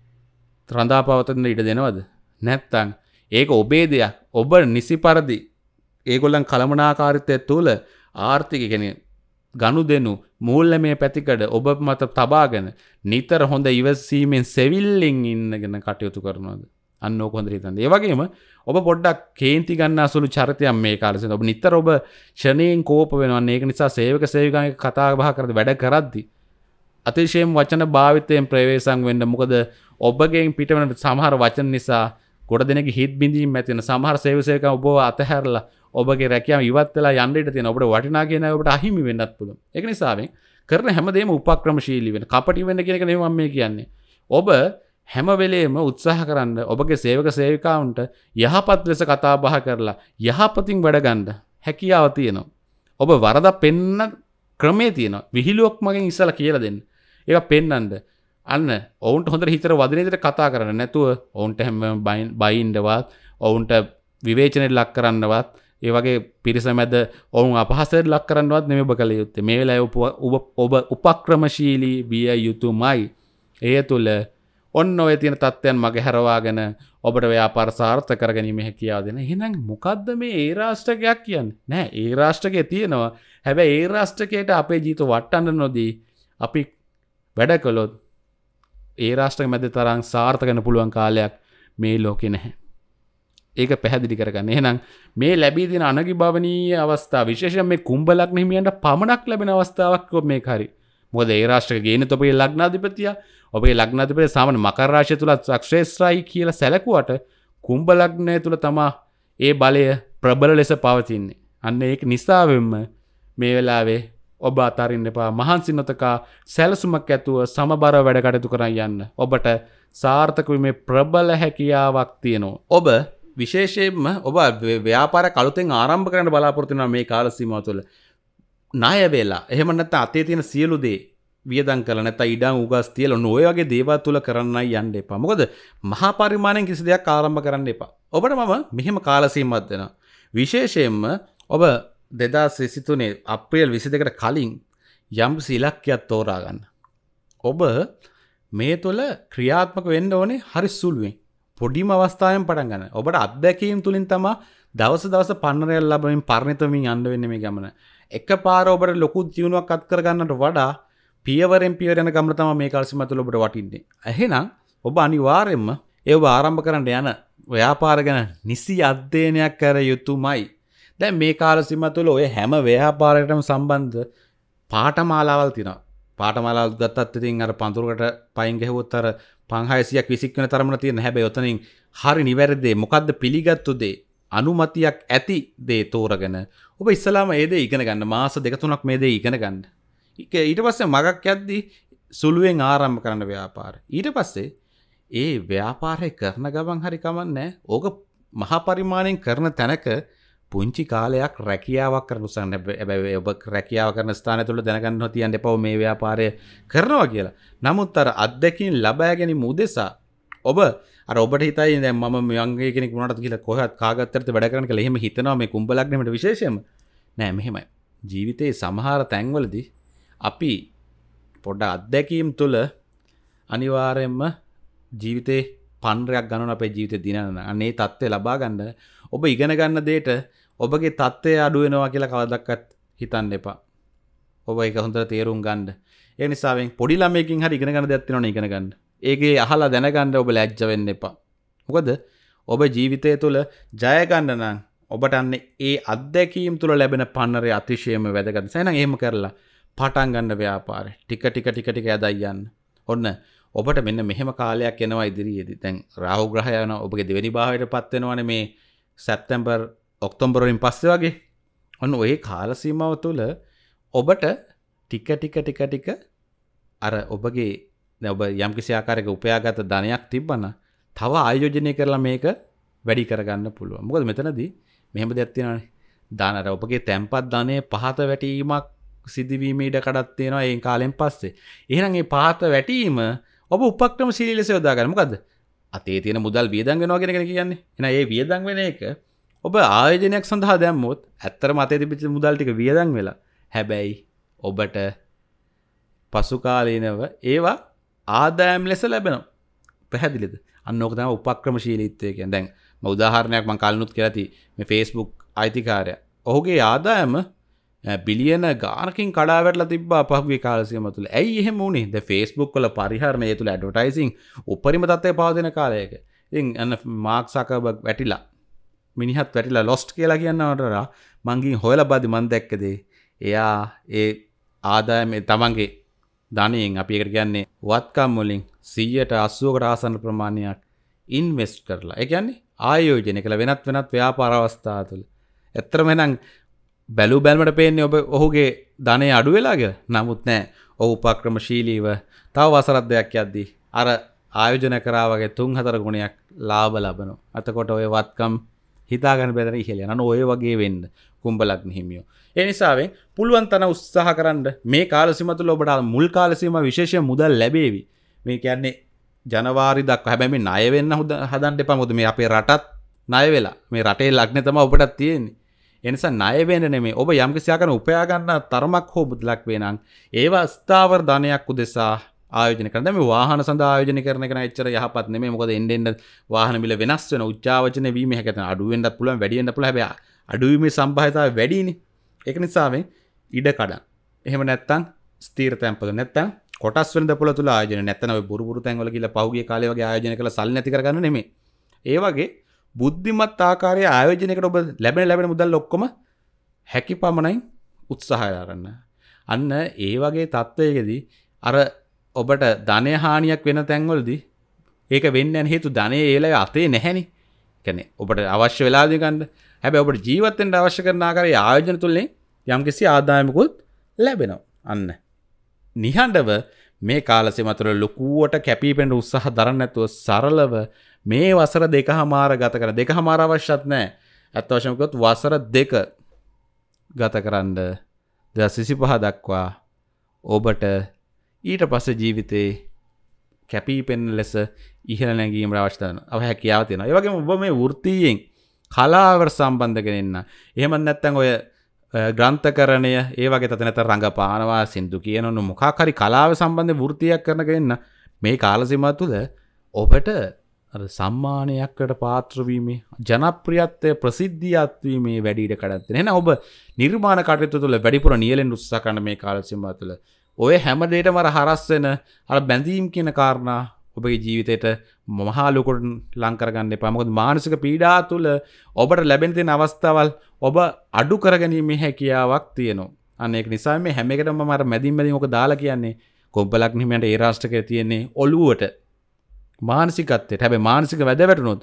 රඳාපවතින ඉඩ දෙනවද? නැත්තම් ඒක ඔබේ දෙයක්. ඔබ නිසි පරිදි ඒගොල්ලන් කලමනාකාරීත්වය තුළ ආර්ථික කියන්නේ ගනුදෙනු මූල්‍යමය පැතිකඩ ඔබ මත තබාගෙන නිතර හොඳ ඉවසීමෙන් සෙවිල්ලෙන් ඉන්නගෙන කටයුතු කරනවද? අන්න ඕක හොඳට හිතන්න. ඒ වගේම ඔබ පොඩ්ඩක් කේන්ති ගන්න අසුළු චරිතයක් මේ කාලේ. ඔබ නිතර ඔබ ෂණයෙන් කෝප වෙනවා. ඒක නිසා සේවක සේවිකාගේ කතා බහ කරද්දී වැඩ කරද්දී අතිශයින් වචන භාවිතයෙන් ප්‍රවේශම් වෙන්න. මොකද ඔබගෙන් පිටවෙන සමහර වචන නිසා ගොඩ දෙනෙක්ගේ හිත් බිඳීම් ඇති වෙන. සමහර සේවක සේවිකා ඔබව අතහැරලා ඔබගේ රැකියාව ඉවත් වෙලා යන්න ඉඩ තියෙනවා. ඔබට වටිනා කියන අය ඔබට අහිමි වෙන්නත් පුළුවන්. ඒක නිසා මේ කරන හැමදේම උපක්‍රමශීලී වෙන්න. කපටි වෙන්න කියන එක නෙමෙයි මම මේ කියන්නේ. ඔබ හැම වෙලේම උත්සාහ කරන්න ඔබගේ සේවක සේවිකාවුන්ට යහපත් ලෙස කතා බහ කරලා යහපතින් වැඩ ගන්න හැකියාව තියෙනවා. ඔබ වරදක් පෙන්න ක්‍රමේ තියෙනවා. විහිළුවක් මගෙන් ඉස්සලා කියලා දෙන්න. ඒක පෙන්නන්න. අන්න ඔවුන්ට හොඳට හිතට වදින විදිහට කතා කරන්න නැතුව ඔවුන්ට හැම බයින්ඩවත් ඔවුන්ට විවේචනයට ලක් කරන්නවත් ඒ වගේ පිරිස මැද ඔවුන් අපහසයට ලක් කරන්නවත් නෙමෙයි ඔබ කළ යුත්තේ. මේ වෙලාවේ ඔබ උපක්‍රමශීලී විය යුතුමයි. ඒ තුළ ඔන්න ඔය තියෙන තත්ත්වයන් මග හැරවාගෙන ඔබට ව්‍යාපාර සාර්ථක කරගැනීම හැකියාව දෙන. එහෙනම් මොකද්ද මේ ඒ රාෂ්ට්‍රකයක් කියන්නේ? නෑ ඒ රාෂ්ට්‍රකයේ තියෙනවා. හැබැයි ඒ රාෂ්ට්‍රකයට අපේ ජීවිත වටන්න නොදී අපි වැඩ කළොත් ඒ රාෂ්ට්‍රක මැද තරම් සාර්ථක වෙන්න පුළුවන් කාලයක් මේ ලෝකේ නැහැ. ඒක පැහැදිලි කරගන්න. එහෙනම් මේ ලැබී තියෙන අනගිභවනීය අවස්ථාව විශේෂයෙන් මේ කුම්භ ලග්න හිමියන්ට පමණක් ලැබෙන අවස්ථාවක් මේක හරි. මොකද ඒ රාෂ්ට්‍රක ගේනත් ඔබේ ලග්නාධිපතිය ඔබේ ලග්නාධිපතිය සාමාන්‍ය මකර රාශිය තුල ශ්‍රේෂ්ඨයි කියලා සැලකුවට කුම්භ ලග්නය තුල තමයි ඒ බලය ප්‍රබල ලෙස පවතින්නේ. අන්න ඒක නිසාවෙන්ම මේ වෙලාවේ ඔබ අතරින්න එපා. මහන්සි නොතකා සැලසුමක් ඇතුව සමබර වැඩ කටයුතු කරන් යන්න. ඔබට සාර්ථක වීමේ ප්‍රබල හැකියාවක් තියෙනවා. ඔබ විශේෂයෙන්ම ඔබ ව්‍යාපාර කලුතෙන් ආරම්භ කරන්න බලාපොරොත්තු වෙනවා මේ කාල සීමාව තුළ. ණය වේලා. එහෙම නැත්නම් අතේ තියෙන සියලු දේ වියදම් කරලා නැත්නම් ඉඩම් උගස් තියලා ඔය වගේ දේවල් තුල කරන්නයි යන්න එපා. මොකද මහා පරිමාණයෙන් කිසි දෙයක් ආරම්භ කරන්න එපා. ඔබට මම මෙහෙම කාල සීමාවක් දෙනවා. විශේෂයෙන්ම ඔබ 2023 අප්‍රේල් 22කට කලින් යම් ඉලක්කයක් තෝරා ගන්න. ඔබ මේ තුළ ක්‍රියාත්මක වෙන්න ඕනේ හරි සුළුවෙන්. පොඩිම අවස්ථාවෙන් පටන් ගන්න. ඔබට අත්දැකීම් තුලින් තමයි දවස පන්නරය ලැබෙමින් පරිණත වෙමින් යන්න වෙන්නේ මේ ගමන. එකපාර ඔබට ලොකු ජීවණයක් අත් කර ගන්නට වඩා පියවරෙන් පියවර යන ගමන තමයි මේ කාල සීමාව තුළ ඔබට වටින්නේ. එහෙනම් ඔබ අනිවාර්යයෙන්ම ඒව ආරම්භ කරන්න යන ව්‍යාපාර ගැන නිසි අධ්‍යයනයක් කර යුතුමයි. දැන් මේ කාල සීමාව තුළ ඔය හැම ව්‍යාපාරයකටම සම්බන්ධ පාඨමාලාවල් තියෙනවා. පාඨමාලාවල් ගත්තත් ඉතින් අර පඳුරකට පයින් ගහුවොත් අර 5600ක් විසික් වෙන තරමට තියෙන. හැබැයි ඔතනින් හරි නිවැරදි දේ මොකද්ද පිළිගත්තු දේ අනුමතියක් ඇති දේ තෝරගෙන ඔබ ඉස්සලාම ඒ දේ ඉගෙන ගන්න. මාස 2-3ක් මේ දේ ඉගෙන ගන්න. ඊට පස්සේ මගක් යද්දී සුළුවෙන් ආරම්භ කරන්න ව්‍යාපාරය. ඊට පස්සේ ඒ ව්‍යාපාරය කරන ගමන් හරි කමන්නේ. ඕක මහා පරිමාණයෙන් කරන තැනක පුංචි කාලයක් රැකියාවක් කරන උසන්න. හැබැයි ඔබ රැකියාව කරන ස්ථානය තුළ දැනගන්න තියන්න එපා මේ ව්‍යාපාරය කරනවා කියලා. නමුත් අර අත්දැකීම් ලබා ගැනීම උදෙසා ඔබ අර ඔබට හිතයි දැන් මම මංගේ කෙනෙක් වුණාට කියලා කොහෙවත් කාගත්තරද වැඩ කරන්න කියලා එහෙම හිතනවා මේ කුම්භ ලග්නෙට විශේෂයෙන්ම. නෑ මෙහෙමයි. ජීවිතේ සමහර තැන්වලදී අපි පොඩ්ඩක් අත්දැකීම් තුළ අනිවාර්යයෙන්ම ජීවිතේ පන්රයක් ගන්නව අපේ ජීවිතේ දිනන. අනේ தත්ත්වය ලබා ගන්න ඔබ ඉගෙන ගන්න දෙයට ඔබගේ தත්ත්වය අඩු වෙනවා කියලා කවදාවත් හිතන්න එපා. ඔබ ඒක හොඳට තේරුම් ගන්න. ඒ නිසා පොඩි ළමයකින් හරි ඉගෙන ගන්න දෙයක් තියෙනවනේ ඉගෙන ගන්න. ඒකේ අහලා දැනගන්න ඔබ ලැජ්ජ වෙන්න එපා. මොකද ඔබ ජීවිතය තුළ ජය ගන්න නම් ඔබට අන්නේ ඒ අත්දැකීම් තුළ ලැබෙන පන්නරය අතිශයම වැදගත්. එහෙනම් එහෙම කරලා පටන් ගන්න ව්‍යාපාරය. ටික යදයි යන්න. ඔන්න ඔබට මෙන්න මෙහෙම කාලයක් එනවා ඉදිරියේදී. දැන් රාහු ග්‍රහය යනවා ඔබගේ දෙවෙනි භාවයටපත් වෙනවනේ මේ සැප්තැම්බර් ඔක්තෝබර් වලින් පස්සේ වගේ. ඔන්න ওই කාල සීමාව තුළ ඔබට ටික අර ඔබගේ ඔබ යම්කිසි ආකාරයක උපයාගත ධනයක් තිබ්බනම් තව ආයෝජනය කරලා මේක වැඩි කරගන්න පුළුවන්. මොකද මෙතනදී මෙහෙම දෙයක් තියෙනවානේ. දාන අර ඔබගේ තැම්පත් ධනයේ පහත වැටීමක් සිදුවීමේ ඉඩ කඩක් තියෙනවා ඒ කාලෙන් පස්සේ. එහෙනම් මේ පහත වැටීම ඔබ උපක්‍රමශීලී ලෙස යොදා ගන්න. මොකද්ද? අතේ තියෙන මුදල් වියදම් වෙනවා කියන එක කියන්නේ. එහෙනම් මේ වියදම් වෙන එක ඔබ ආයෝජනයක් සඳහා දැම්මොත් ඇත්තටම අතේ තිබිච්ච මුදල් ටික වියදම් වෙලා. හැබැයි ඔබට පසු කාලීනව ඒවා ආදායම් ලෙස ලැබෙනවා. පැහැදිලිද? අන්න ඕක තමයි උපක්‍රමශීලීත්වය කියන්නේ. දැන් මම උදාහරණයක් මම කලිනුත් කියලා තියෙයි. මේ Facebook අයිතිකාරයා. ඔහුගේ ආදායම බිලියන ගානකින් කඩා වැටලා තිබ්බා පහුගිය කාල සීමාව තුළ. ඇයි එහෙම වුනේ? දැන් Facebook වල පරිහරණය ඒ තුළ ඇඩ්වර්ටයිසින් උපරිම තත්ත්වයේ පවතින කාලයක. ඉතින් අන්න මාක් සකර්බර්ග් වැටිලා. මිනිහත් වැටිලා ලොස්ට් කියලා කියනවට මං ගිහින් හොයලා බලද්දි මං දැක්ක දේ එයා ඒ ආදායම තමන්ගේ ධනයෙන් අපි ඒකට කියන්නේ වත්කම් වලින් 180කට ආසන්න ප්‍රමාණයක් ඉන්වෙස්ට් කරලා. ඒ කියන්නේ ආයෝජනය කළ වෙනත් ව්‍යාපාර අවස්ථා තුළ. ඇත්තටම එහෙනම් බැලුමට පේන්නේ ඔබ ඔහුගේ ධනය අඩු වෙලා කියලා. නමුත් නෑ. ඔහු උපක්‍රමශීලීව තව වසරක් දෙකක් යද්දී අර ආයෝජන කරා වගේ 3-4 ගුණයක් ලාභ ලබනවා. අතකොට ඔය වත්කම් හිතා ගන්න බැරි ඉහළ යන ඔය වගේ වෙන්න කුම්භ ලග්න හිමියෝ. ඒ නිසාවෙන් පුළුවන් තරම් උත්සාහ කරන්න මේ කාල සීමාව තුළ ඔබට මුල් කාල සීමාව විශේෂයෙන් මුදල් ලැබේවි. මේ කියන්නේ ජනවාරි දක්වා. හැබැයි මේ ණය වෙන්න හදන්න එපා. මොකද මේ අපේ රටත් ණය වෙලා. මේ රටේ ලග්නේ තමයි ඔබටත් තියෙන්නේ. ඒ නිසා ණය වෙන්න නෙමෙයි. ඔබ යම් කිසි ආකාරයක උපයා ගන්න තරමක් හෝ මුදලක් වේ නම් ඒවා ස්ථාවර ධනයක් උදෙසා ආයෝජනය කරන. දැන් මේ වාහන සඳහා ආයෝජනය කරන එක නම් එච්චර යහපත් නෙමෙයි. මොකද එන්න වාහන මිල වෙනස් වෙන උච්චාවචන වීම හැකතන අඩු වෙන්නත් පුළුවන් වැඩි වෙන්නත් පුළුවන්. හැබැයි අඩු වීමේ සම්භාවිතාවය වැඩිනේ. ඒක නිසා මේ ඉඩ කඩන්. එහෙම නැත්තම් ස්ථීර තැන්පත නැත්තම් කොටස් වෙන දපොළ තුල ආයෝජනය නැත්තම් ඔය බුරු තැන් වල ගිහලා පහුගිය කාලේ වගේ ආයෝජනය කරලා සල්ලි නැති කරගන්න නෙමෙයි. ඒ වගේ බුද්ධිමත් ආකාරයේ ආයෝජනයකට ඔබ ලැබෙන මුදල් ඔක්කොම හැකි පමණින් උත්සාහය දරන්න. අන්න ඒ වගේ තත්ත්වයකදී අර ඔබට ධනය හානියක් වෙන තැන්වලදී ඒක වෙන්නේ නැහැ. හේතු ධනය ඒලයි අතේ නැහැනේ. කියන්නේ ඔබට අවශ්‍ය වෙලාවදී ගන්න. හැබැයි ඔබට ජීවත් වෙන්න අවශ්‍ය කරන ආකාරයේ ආයෝජන තුලින් යම්කිසි ආදායමකුත් ලැබෙනවා. අන්න නිහඬව මේ කාල සීමාව තුළ ලොකුවට කැපිපෙන්න උත්සාහ දරන්න නැතුව සරලව මේ වසර 2.5 ගත කරන 2.5 අවශ්‍යත් නැහැ. අත් වශයෙන්ම කිව්වොත් වසර 2 ගත කරන්න 2025 දක්වා ඔබට ඊට පස්සේ ජීවිතේ කැපිපෙන්න ලෙස ඉහළ නැගීමට අවශ්‍ය හැකියාව තියෙනවා. ඒ වගේම ඔබ මේ වෘත්තීයෙන් කලාවට සම්බන්ධ කෙනෙන්න. එහෙම නැත්නම් ඔය ග්‍රන්ථකරණය ඒ වගේ තත නැත්නම් රංගපානවා සින්දු කියනොන මොකක් හරි කලාව සම්බන්ධ වෘත්තියක් කරන කෙනෙන්න මේ කාල සීමාව තුළ ඔබට සම්මානයක්කට පාත්‍ර වීමේ ජනප්‍රියත්වය ප්‍රසිද්ධියත් වීමේ වැඩි ඉඩ කඩක් තියෙනවා. එහෙනම් ඔබ නිර්මාණ කටයුතු තුළ වැඩිපුර නියැලෙන්න උත්සාහ කරන මේ කාල සීමාව තුළ ඔය හැම දෙයකම හරස් වෙන අර බැඳීම් කියන කාරණා ඔබගේ ජීවිතේට මහා ලොකුට ලං කරගන්න එපා. මොකද මානසික පීඩා තුළ ඔබට ලැබෙන තියෙන අවස්ථාවල් ඔබ අඩු කරගැනීමේ හැකියාවක් තියෙනවා. අන්න ඒක නිසා මේ හැම එකටම මම අර මැදින් ඔක දාලා කියන්නේ කුම්භ ලග්නෙට ඒ රාශිකයේ තියෙන්නේ ඔළුවට මානසිකත්වයට. හැබැයි මානසික වැද වැටුනොත්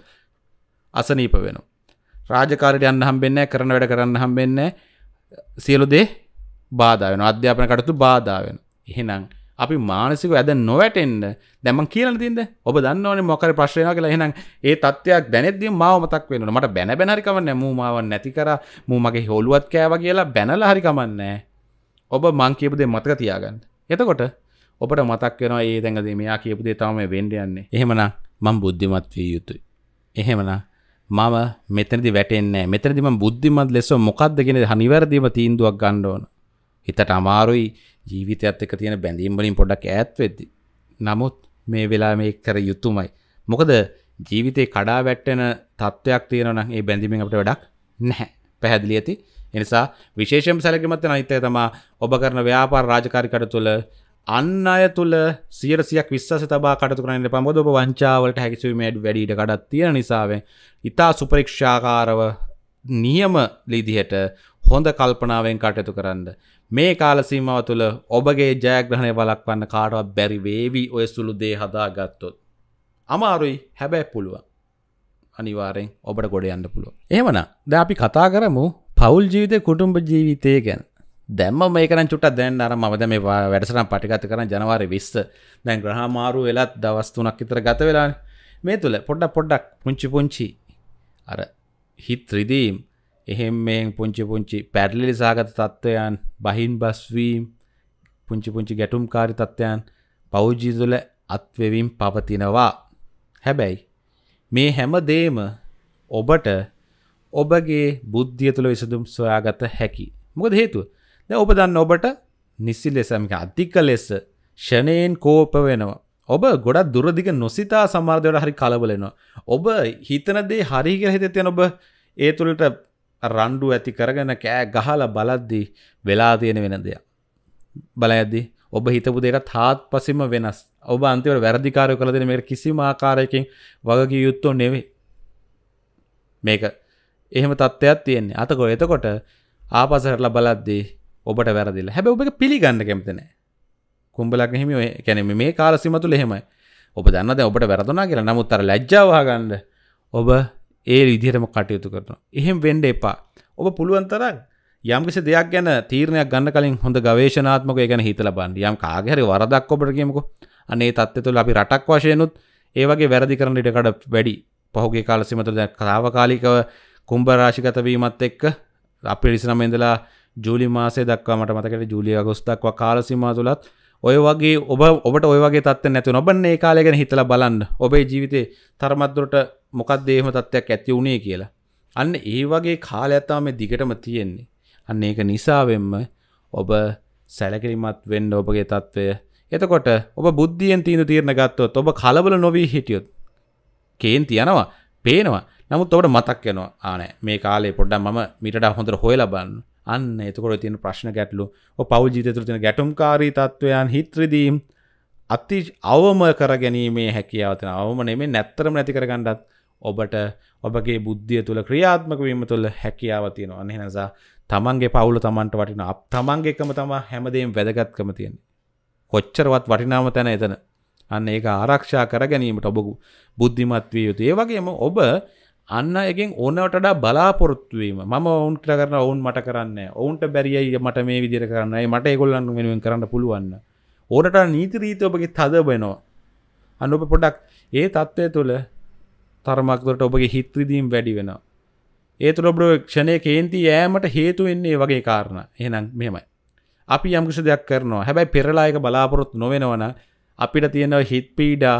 අසනීප වෙනවා. රාජකාරියට යන්න හම්බෙන්නේ නැහැ, කරන වැඩ කරන්න හම්බෙන්නේ නැහැ. සියලු දේ බාධා වෙනවා. අධ්‍යාපන කටයුතු බාධා වෙනවා. එහෙනම් අපි මානසිකව ඇද නොවැටෙන්න දැන් මං කියලා තියෙන්නේ ඔබ දන්නවනේ මොකක් හරි ප්‍රශ්න එනවා කියලා. එහෙනම් ඒ තත්ත්වයක් දැනෙද්දී මාව මතක් වෙනවා. මට බැන බැන හරි කමන්නේ මූ මාව නැති කරා මූ මගේ හොලුවත් කෑවා කියලා බැනලා හරි කමන්නේ. ඔබ මං කියපු දේ මතක තියාගන්න. එතකොට ඔබට මතක් වෙනවා ඒ දැන්ගදී මෙයා කියපු දේ තමයි වෙන්න යන්නේ. එහෙමනම් මම බුද්ධිමත් විය යුතුයි. එහෙමනම් මම මෙතනදී වැටෙන්නේ නැහැ. මෙතනදී මම බුද්ධිමත් ලෙස මොකද්ද කියන නිවැරදිව තීන්දුවක් ගන්න ඕන. හිතට අමාරුයි ජීවිතයත් එක්ක තියෙන බැඳීම් වලින් පොඩ්ඩක් ඈත් වෙද්දි. නමුත් මේ වෙලාවේ මේක කර යුතුයමයි. මොකද ජීවිතේ කඩා වැටෙන තත්වයක් තියෙනවා නම් ඒ බැඳීමෙන් අපිට වැඩක් නැහැ. පැහැදිලි ඇති. ඒ නිසා විශේෂයෙන්ම සැලකිලිමත් වෙන අනිත් එක තමයි ඔබ කරන ව්‍යාපාර රාජකාරී කටයුතු තුළ අන් අය තුළ 100%ක් විශ්වාසය තබා කටයුතු කරන්න එපා. මොකද ඔබ වංචාවලට හැකියීමේ වැඩි ඉඩ කඩක් තියෙන නිසාවෙන් ඊතා සුපරීක්ෂාකාරව නියම විදිහට හොඳ කල්පනාවෙන් කටයුතු කරන්න. මේ කාල සීමාව තුළ ඔබගේ ජයග්‍රහණය වළක්වන්න කාටවත් බැරි වේවි ඔය සුළු දේ හදාගත්තොත්. අමාරුයි හැබැයි පුළුවන්. අනිවාර්යෙන් ඔබට ගොඩ යන්න පුළුවන්. එහෙමනම් දැන් අපි කතා කරමු පෞල් ජීවිතේ කුටුම්බ ජීවිතය ගැන. දැම්ම මේක නම් චුට්ටක් දැනන්න අර මම දැන් මේ වැඩසටහන පටිගත කරන ජනවාරි 20 දැන් ග්‍රහ මාරු වෙලත් දවස් 3ක් විතර ගත වෙලානේ. මේ තුල පොඩ්ඩක් පුංචි අර හිත රිදීම් එහෙම මේ පුංචි පැටලිලි සාගත තත්ත්වයන් බහින් බස් වීම පුංචි ගැටුම්කාරී තත්ත්වයන් පෞල් ජීවිත තුළ අත්වෙවින් පවතිනවා. හැබැයි මේ හැම දෙයක්ම ඔබට ඔබගේ බුද්ධිය තුළ විසඳුම් සොයාගත හැකි. මොකද හේතුව දැන් ඔබ දන්න ඔබට නිසි ලෙස මේක අධික ලෙස ෂණයෙන් කෝප වෙනවා. ඔබ ගොඩක් දුරදිග නොසිතා සමහර දේවල් හරි කලබල වෙනවා. ඔබ හිතන දේ හරි කියලා හිතෙත් යන ඔබ ඒ තුළට රණ්ඩු ඇති කරගෙන කෑ ගහලා බලද්දී වෙලා තියෙන වෙන දෙයක්. බලයද්දී ඔබ හිතපු දෙයකට හාත්පසින්ම වෙනස්. ඔබ අන්තිමට වැරදිකාරයෝ කළ දෙන මේක කිසිම ආකාරයකින් වගකිය යුත්තෝ නෙවෙයි. මේක එහෙම තත්ත්වයක් තියෙන්නේ. එතකොට ආපස්සට බලද්දී ඔබට වැරදිලා. හැබැයි ඔබ ඒක පිළිගන්න කැමති නැහැ. කුම්භ ලග්න හිමි ඔය කියන්නේ මේ කාල සීම තුල එහෙමයි. ඔබ දන්නවා දැන් ඔබට වැරදුනා කියලා. නමුත් අර ලැජ්ජාව වහගන්න ඔබ ඒ විදිහටම කටයුතු කරනවා. එහෙම වෙන්න එපා. ඔබ පුළුවන් තරම් යම්කිසි දෙයක් ගැන තීරණයක් ගන්න කලින් හොඳ ගවේෂණාත්මකව ඒ ගැන හිතලා බලන්න. යම් කාගේ හරි වරදක් ඔබට කියමුකෝ. අන්න ඒ தත්ත්වය තුළ අපි රටක් වශයෙන්ුත් ඒ වගේ වැරදි කරන ඉඩ කඩ වැඩි. පහුගිය කාල සීම තුළ දැන් තාවකාලිකව කුම්භ රාශිගත වීමත් එක්ක අප්‍රේල් 29 ඉඳලා ජූලි මාසයේ දක්වා මට මතකයි ජූලි අගෝස්තු දක්වා කාල සීමාව තුලත් ඔය වගේ ඔබට ඔය වගේ තත්ත්වයක් නැති වෙනවා. ඔබ මේ කාලය ගැන හිතලා බලන්න. ඔබේ ජීවිතේ තරමත් දුරට මොකක්ද එහෙම තත්ත්වයක් ඇති වුණේ කියලා. අන්න ඒ වගේ කාලයක් තමයි මේ දිගටම තියෙන්නේ. අන්න ඒක නිසාවෙන්ම ඔබ සැලකිලිමත් වෙන්න ඔබගේ තත්ත්වය. එතකොට ඔබ බුද්ධියෙන් තීරණ ගත්තොත් ඔබ කලබල නොවි හිටියොත් කේන්ති යනවා, පේනවා. නමුත් ඔබට මතක් වෙනවා නෑ මේ කාලේ පොඩ්ඩක් මම මීට වඩා හොඳට හොයලා බලන්න. අන්න එතකොට තියෙන ප්‍රශ්න ගැටලු ඔය පෞල් ජීවිතය තුළ තියෙන ගැටුම්කාරී තත්වයන් හිත රිදීම් අති අවම කර ගැනීමේ හැකියාව තියෙන අවම නෙමෙයි නැත්තරම නැති කර ගන්නත් ඔබට ඔබගේ බුද්ධිය තුළ ක්‍රියාත්මක වීම තුළ හැකියාව තියෙනවා. අන්න එහෙනම් තමන්ගේ පවුල තමන්ට වටිනවා. තමන්ගේ එකම තමයි හැමදේම වැදගත්කම තියෙන්නේ. කොච්චරවත් වටිනාම තැන එතන. අන්න ඒක ආරක්ෂා කර ගැනීමට ඔබ බුද්ධිමත් විය යුතුයි. ඒ වගේම ඔබ අන්න එකෙන් ඕනවට වඩා බලාපොරොත්තු වීම. මම ඔවුන්ට කරන ඔවුන් මට කරන්නේ නැහැ. ඔවුන්ට බැරියයි මට මේ විදිහට කරන්න. අය මට ඒගොල්ලන් වෙනුවෙන් කරන්න පුළුවන්. ඕනට නීති රීති ඔබගේ තද වෙනවා. අන්න ඔබ පොඩ්ඩක් ඒ தත්ත්වය තුළ තරමක් දුරට ඔබගේ හිත රිදීම් වැඩි වෙනවා. ඒ තුළ ඔබ ක්ෂණයේ කේන්ති යෑමට හේතු වෙන්නේ වගේ කාරණා. එහෙනම් මෙහෙමයි. අපි යම් කිසි දෙයක් කරනවා. හැබැයි පෙරලා එක බලාපොරොත්තු නොවෙනවනම් අපිට තියෙන හිත පීඩා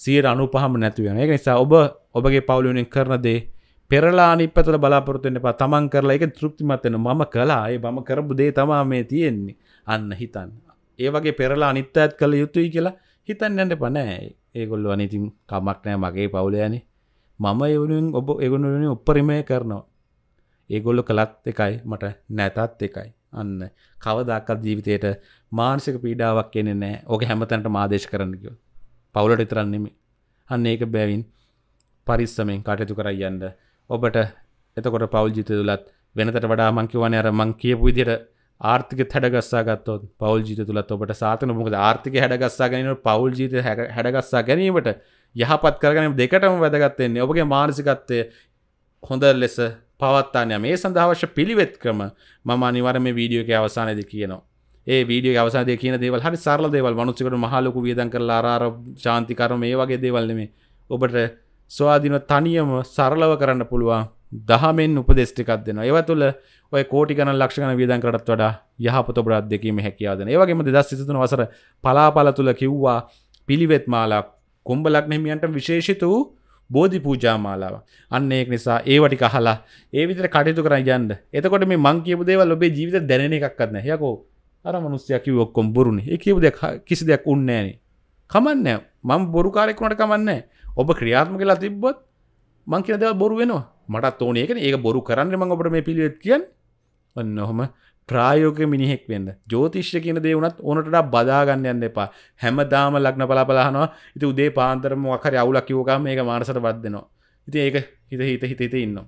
95ම නැති වෙනවා. ඒක නිසා ඔබගේ පවුල වෙනුවෙන් කරන දේ පෙරලා අනිත් පැත්තට බලාපොරොත්තු වෙන්න එපා. තමන් කරලා ඒක තෘප්තිමත් වෙන්න. මම කළා. ඒ මම කරපු දේ තමයි මේ තියෙන්නේ. අන්න හිතන්න. ඒ වගේ පෙරලා අනිත් පැත්ත කළ යුතුයි කියලා හිතන්න යන්න එපා නෑ. ඒගොල්ලෝ අනේ ඉතින් කමක් නෑ මගේ පවුලයනේ. මම ඒ වෙනුවෙන් ඒගොල්ලෝ වෙනුවෙන් උපරිමය කරනවා. ඒගොල්ලෝ කළත් එකයි මට නැතත් එකයි. අන්න කවදාකවත් ජීවිතේට මානසික පීඩාවක් එන්නේ නැහැ. ඕක හැමතැනටම ආදේශ කරන්න කිව්වොත්. පවුලට විතරක් නෙමෙයි. අන්න ඒක බැවින් පරිස්සමෙන් කටයුතු කරා යන්න. ඔබට එතකොට පවුල් ජීවිතය තුලත් වෙනතට වඩා මං කියවනේ අර මං කියපු විදිහට ආර්ථිකෙත් හැඩගස්සා ගත්තොත් පවුල් ජීවිතය තුලත් ඔබට සාතන මොකද ආර්ථිකය හැඩගස්සා ගැනීම පවුල් ජීවිතය හැඩගස්සා ගැනීමට යහපත් කරගැනීම දෙකටම වැදගත් වෙන්නේ. ඔබගේ මානසිකත්වය හොඳ ලෙස පවත්වාගෙන මේ සඳහා අවශ්‍ය පිළිවෙත් ක්‍රම මම අනිවාර්යයෙන් මේ වීඩියෝ එකේ අවසානයේදී කියනවා. ඒ වීඩියෝ එකේ අවසානයේදී කියන දේවල් හරි සරල දේවල්. මනුස්සයෙකුට මහ ලොකු වියදම් කරලා අර ශාන්ති කර්ම මේ වගේ දේවල් නෙමෙයි. ඔබට ස්වාධීනව තනියම සරලව කරන්න පුළුවන් දහමෙන් උපදෙස් ටිකක් දෙනවා. ඒව තුළ ඔය කෝටි ගණන් ලක්ෂ ගණන් වියදම් කරටත් වඩා යහපත ඔබට අත්දැකීමේ හැකියාව දෙනවා. ඒ වගේම 2023 වසර පලාපල තුල කිව්වා පිළිවෙත් මාලාවක් කුම්භ ලග්න හිමියන්ට විශේෂිත වූ බෝධි පූජා මාලාව. අන්න ඒක නිසා ඒව ටික අහලා ඒ විදිහට කටයුතු කරන් යන්න. එතකොට මේ මං කියපු දේවල් ඔබේ ජීවිතේ දැනෙන එකක්වත් නැහැ. යකෝ අර මිනිස්සයා කිව්ව ඔක්කොම බොරුනේ. ඒ කියපු දෙයක් කිසි දෙයක් උන්නේ නැහනේ. කමන්නේ මම බොරුකාරයෙක් වුණාට කමන්නේ. ඔබ ක්‍රියාත්මක වෙලා තිබ්බොත් මං කියන දේවල් බොරු වෙනවා. මටත් ඕනේ ඒකනේ. ඒක බොරු කරන්නේ මම ඔබට මේ පිළිවෙත් කියන්නේ. ඔන්න ඔහම ප්‍රායෝගික මිනිහෙක් වෙන්න. ජ්‍යොතිෂ්‍ය කියන දේ උනත් ඕනට වඩා බදා ගන්න යන්න එපා. හැමදාම ලග්න පලාපල අහනවා. ඉතින් උදේ පාන්දරම මොකක් හරි අවුලක් කිව්ව ගමන් මේක මානසට වත් දෙනවා. ඉතින් ඒක හිත ඉන්නවා.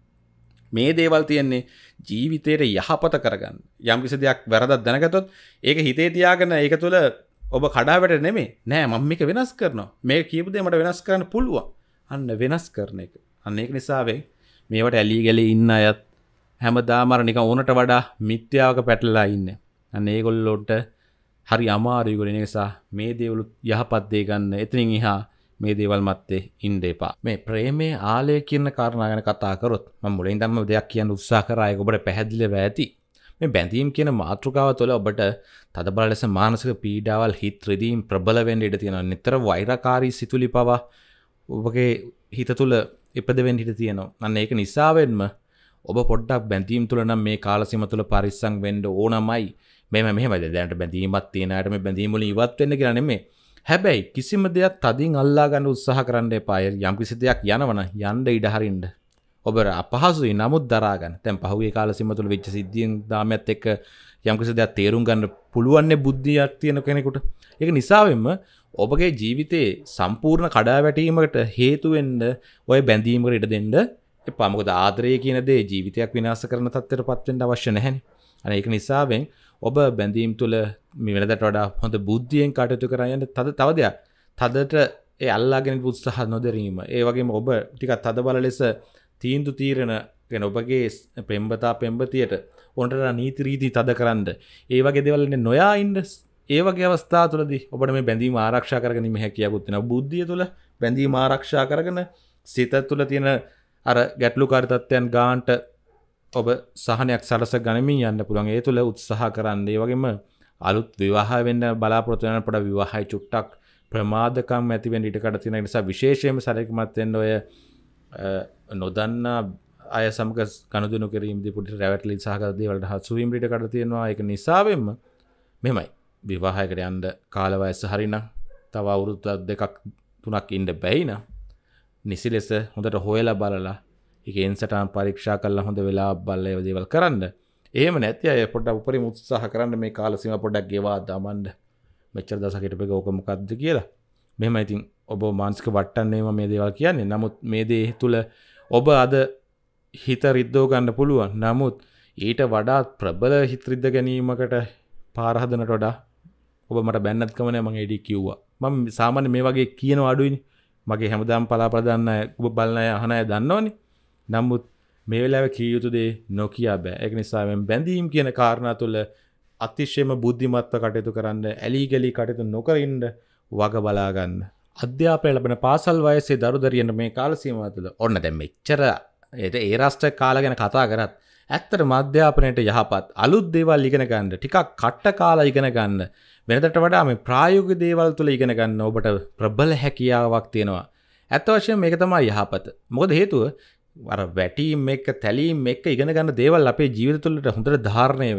මේ දේවල් තියෙන්නේ ජීවිතේට යහපත කරගන්න. යම් කිසි දෙයක් වැරදක් දැනගත්තොත් ඒක හිතේ තියාගෙන ඒක තුළ ඔබ කඩාවැටෙන්නේ නෙමෙයි. නෑ මම මේක වෙනස් කරනවා. මේ කියපු දේ මට වෙනස් කරන්න පුළුවන්. අන්න වෙනස් කරන එක. අන්න ඒක නිසා මේවට ඇලී ගලී ඉන්න අයත් හැමදාම අර නිකන් ඕනට වඩා මිත්‍යාවක පැටලලා ඉන්නේ. අන්න ඒගොල්ලොන්ට හරි අමාරුයි ඒගොල්ලෝ. ඒ නිසා මේ දේවල් යහපත් දේ ගන්න. එතනින් එහා මේ දේවල් මැත්තේ ඉන්න එපා. මේ ප්‍රේමයේ ආලය කියන කාරණා ගැන කතා කරොත් මම මුලින් ඉඳන්ම දෙයක් කියන්න උත්සාහ කරා. ඒක ඔබට පැහැදිලිව ඇති. මේ බැඳීම් කියන මාතෘකාව තුළ ඔබට තදබල ලෙස මානසික පීඩාවල් හිත රිදීම් ප්‍රබල වෙන්න ඉඩ තියෙනවා. නිතර වෛරකාරී සිතුවිලි පවා ඔබගේ හිත තුළ ඉපද වෙන්න ඉඩ තියෙනවා. අන්න ඒක නිසා වෙන්න ඔබ පොඩ්ඩක් බැඳීම් තුළ නම් මේ කාලසීම තුළ පරිස්සම් වෙන්න ඕනමයි. මෙහෙමද දැනට බැඳීමක් තියෙන අයට මේ බැඳීම් වලින් ඉවත් වෙන්න කියලා නෙමෙයි. හැබැයි කිසිම දෙයක් තදින් අල්ලා ගන්න උත්සාහ කරන්න එපා. යම් කිසි දෙයක් යනවනම් යන්න ඉඩ හරින්න. ඔබ අපහසුයි නමුත් දරා ගන්න. දැන් පහුගිය කාලසීම තුළ වෙච්ච සිද්ධියෙන් දාමයත් එක්ක යම් කිසි දෙයක් තේරුම් ගන්න පුළුවන් බුද්ධියක් තියෙන කෙනෙකුට. ඒක නිසා වෙන්න ඔබගේ ජීවිතේ සම්පූර්ණ කඩාවැටීමකට හේතු වෙන්න ඔය බැඳීමකට ඉඩ දෙන්න එපා. මොකද ආදරය කියන දේ ජීවිතයක් විනාශ කරන තත්ත්වයටපත් වෙන්න අවශ්‍ය නැහැනේ. අනේ ඒක නිසා ඔබ බැඳීම් තුල මේ වෙනදට වඩා හොඳ බුද්ධියෙන් කටයුතු කරා යන්න. තව දෙයක් තදට ඒ අල්ලාගෙන උත්සාහ නොදරීම. ඒ වගේම ඔබ ටිකක් තද බල ලෙස තීන්දුව తీරන කියන ඔබගේ පෙම්බතා පෙම්බතියට ඔන්ට නීති රීති තද කරන්න. ඒ වගේ දේවල් නොයා ඉන්න. ඒ වගේ අවස්ථා තුළදී ඔබට මේ බැඳීම ආරක්ෂා කරගැනීම හැකියාවක් තියෙනවා. බුද්ධිය තුළ බැඳීම ආරක්ෂා කරගෙන සිත තුළ තියෙන අර ගැටලුකාරී තත්ත්වයන් ගාන්ට ඔබ සහනයක් සලස ගනිමින් යන්න පුළුවන්. ඒ තුළ උත්සාහ කරන්න. ඒ වගේම අලුත් විවාහ වෙන්න බලාපොරොත්තු වෙන පොඩ විවාහය චුට්ටක් ප්‍රමාදකම් ඇති වෙන්න ඉඩ කඩ තියෙන නිසා විශේෂයෙන්ම සැලකිලිමත් වෙන්න ඔය නොදන්නා අය සමග කනුදෙනු කිරීමදී පොඩි රැවටිලි සහගත දේවල්ට හසු වීම ඉඩ කඩ තියෙනවා. ඒක නිසා මෙහෙමයි විවාහයකට යන්න කාල වයස හරිනම් තව අවුරුදු 2-3ක් ඉන්න බැයි නම් නිසි ලෙස හොඳට හොයලා බලලා ඒකෙන් සටහන් පරීක්ෂා කරලා හොඳ වෙලාවක් බලලා ඒ දේවල් කරන්න. එහෙම නැති අය පොඩ්ඩක් උපරිම උත්සාහ කරන්න මේ කාල සීමා පොඩ්ඩක් ගෙවා දාමන්න. මෙච්චර දවසක් හිටපෙක ඕක මොකද්ද කියලා. මෙහෙම ඉතින් ඔබ මානසික වට්ටන්නේම මේ දේවල් කියන්නේ. නමුත් මේ දේ තුල ඔබ අද හිත රිද්දව ගන්න පුළුවන්. නමුත් ඊට වඩා ප්‍රබල හිත රිද්ද ගැනීමකට පාර හදනට වඩා ඔබ මට බැන්නත් කම නැහැ. මම එඩි කිව්වා. මම සාමාන්‍ය මේ වගේ කියනවා අඩුයිනේ. මගේ හැමදාම පලාපල දන්න අය ඔබ බලන අය අහන අය දන්නවනේ. නමුත් මේ වෙලාවේ කිය යුතු දේ නොකිය බෑ. ඒක නිසා මම බැඳීම් කියන කාරණා තුළ අතිශයම බුද්ධිමත්ව කටයුතු කරන්න, ඇලී ගලී කටයුතු නොකර ඉන්න වග බලා ගන්න. අධ්‍යාපනය ලැබෙන පාසල් වයසේ දරුදරියන්ට මේ කාල සීමාව තුළ ඔන්න දැන් මෙච්චර ඒ රාෂ්ට්‍ර කාල ගැන කතා කරත් ඇත්තටම අධ්‍යාපනයට යහපත් අලුත් දේවල් ඉගෙන ගන්න, ටිකක් කට්ට කාලා ඉගෙන ගන්න, වෙනදට වඩා මේ ප්‍රායෝගික දේවල් තුළ ඉගෙන ගන්න ඔබට ප්‍රබල හැකියාවක් තියෙනවා. ඇත්ත වශයෙන්ම මේක තමයි යහපත. මොකද හේතුව අර වැටීම් එක්ක තැලීම් එක්ක ඉගෙන ගන්න දේවල් අපේ ජීවිත තුළට හොඳට ධාරණය වෙනවා.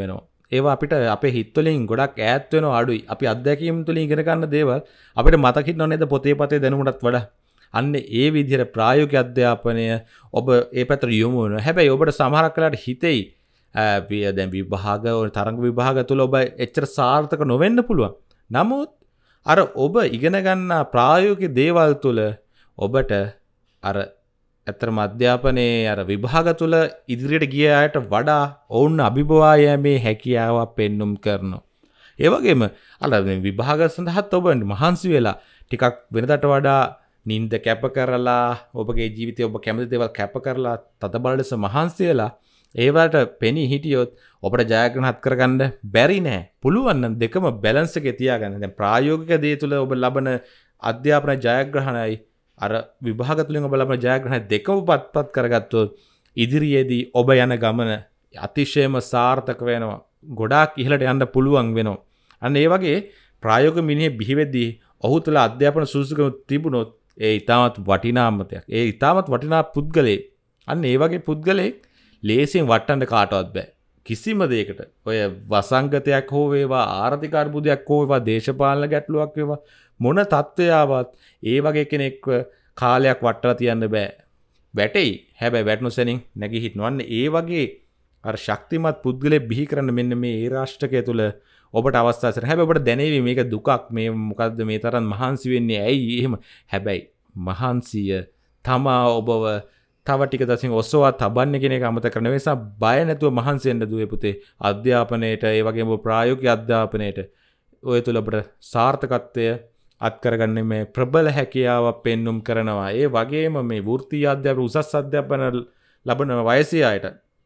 ඒවා අපිට අපේ හිත වලින් ගොඩක් ඈත් වෙනවා අඩුයි. අපි අත්දැකීම් තුලින් ඉගෙන ගන්න දේවල් අපිට මතක හිටිනව නේද පොතේ පතේ දැනුමටත් වඩා. අන්න ඒ විදිහට ප්‍රායෝගික අධ්‍යාපනය ඔබ ඒ පැත්තට යොමු වෙනවා. හැබැයි ඔබට සමහරක් වෙලාවට හිතෙයි දැන් විභාග තරඟ විභාග තුල ඔබ එච්චර සාර්ථක නොවෙන්න පුළුවන්. නමුත් අර ඔබ ඉගෙන ගන්න ප්‍රායෝගික දේවල් තුල ඔබට අර ඇත්තටම අධ්‍යාපනයේ අර විභාග තුල ඉදිරියට ගිය අයට වඩා ඔවුන් අභිබවා යෑමේ හැකියාවක් පෙන්눔 කරනවා. ඒ වගේම අර විභාග සඳහාත් ඔබ මහන්සි වෙලා ටිකක් වෙනදට වඩා නිින්ද කැප කරලා ඔබගේ ජීවිතේ ඔබ කැමති දේවල් කැප කරලා තදබල ලෙස මහන්සි වෙලා ඒවට පෙනී හිටියොත් ඔබට ජයග්‍රහණත් කරගන්න බැරි නෑ. පුළුවන් නම් දෙකම බැලන්ස් එකේ තියාගන්න. දැන් ප්‍රායෝගික දේ තුල ඔබ ලබන අධ්‍යාපන ජයග්‍රහණයි අර විභාග තුලින් ඔබ ලබන ජයග්‍රහණ දෙකම පත්පත් කරගත්තොත් ඉදිරියේදී ඔබ යන ගමන අතිශයම සාර්ථක වෙනවා. ගොඩාක් ඉහළට යන්න පුළුවන් වෙනවා. අන්න ඒ වගේ ප්‍රායෝගික මිනිහෙ බිහි වෙද්දී ඔහු තුළ අධ්‍යාපන සුසුකම තිබුණොත් ඒ ඊටමත් වටිනා මතයක්. ඒ ඊටමත් වටිනා පුද්ගලයෙක්. අන්න ඒ වගේ පුද්ගලයෙක් ලේසියෙන් වටන්න කාටවත් බෑ. කිසිම දෙයකට ඔය වසංගතයක් හෝ වේවා ආර්ථික අර්බුදයක් හෝ වේවා දේශපාලන ගැටලුවක් වේවා මොන තත්ත්වයාවත් ඒ වගේ කෙනෙක්ව කාලයක් වටලා තියන්න බෑ. වැටෙයි. හැබැයි වැටුණු සැනින් නැගී හිටනවන්න ඒ වගේ අර ශක්තිමත් පුද්ගලයෙක් බිහි කරන්න මෙන්න මේ ඒ රාෂ්ට්‍රකය තුළ ඔබට අවස්ථාවක් තියෙනවා. හැබැයි ඔබට දැනෙවි මේක දුකක් මේ මොකද්ද මේ තරම් මහන්සි වෙන්නේ ඇයි එහෙම. හැබැයි මහන්සිය තමා ඔබව තව ටික දවසින් ඔසවා තබන්නේ කියන එක අමතක කරන නිසා බය නැතුව මහන්සි වෙන්න දුවේ පුතේ. අධ්‍යාපනයේට ඒ වගේම ප්‍රායෝගික අධ්‍යාපනයේට ඔය තුල අපිට සාර්ථකත්වය අත් කරගන්නේ මේ ප්‍රබල හැකියාවක් පෙන්눔 කරනවා. ඒ වගේම මේ වෘත්තීය අධ්‍යාපන උසස් අධ්‍යාපන ලබන වයසේ අයට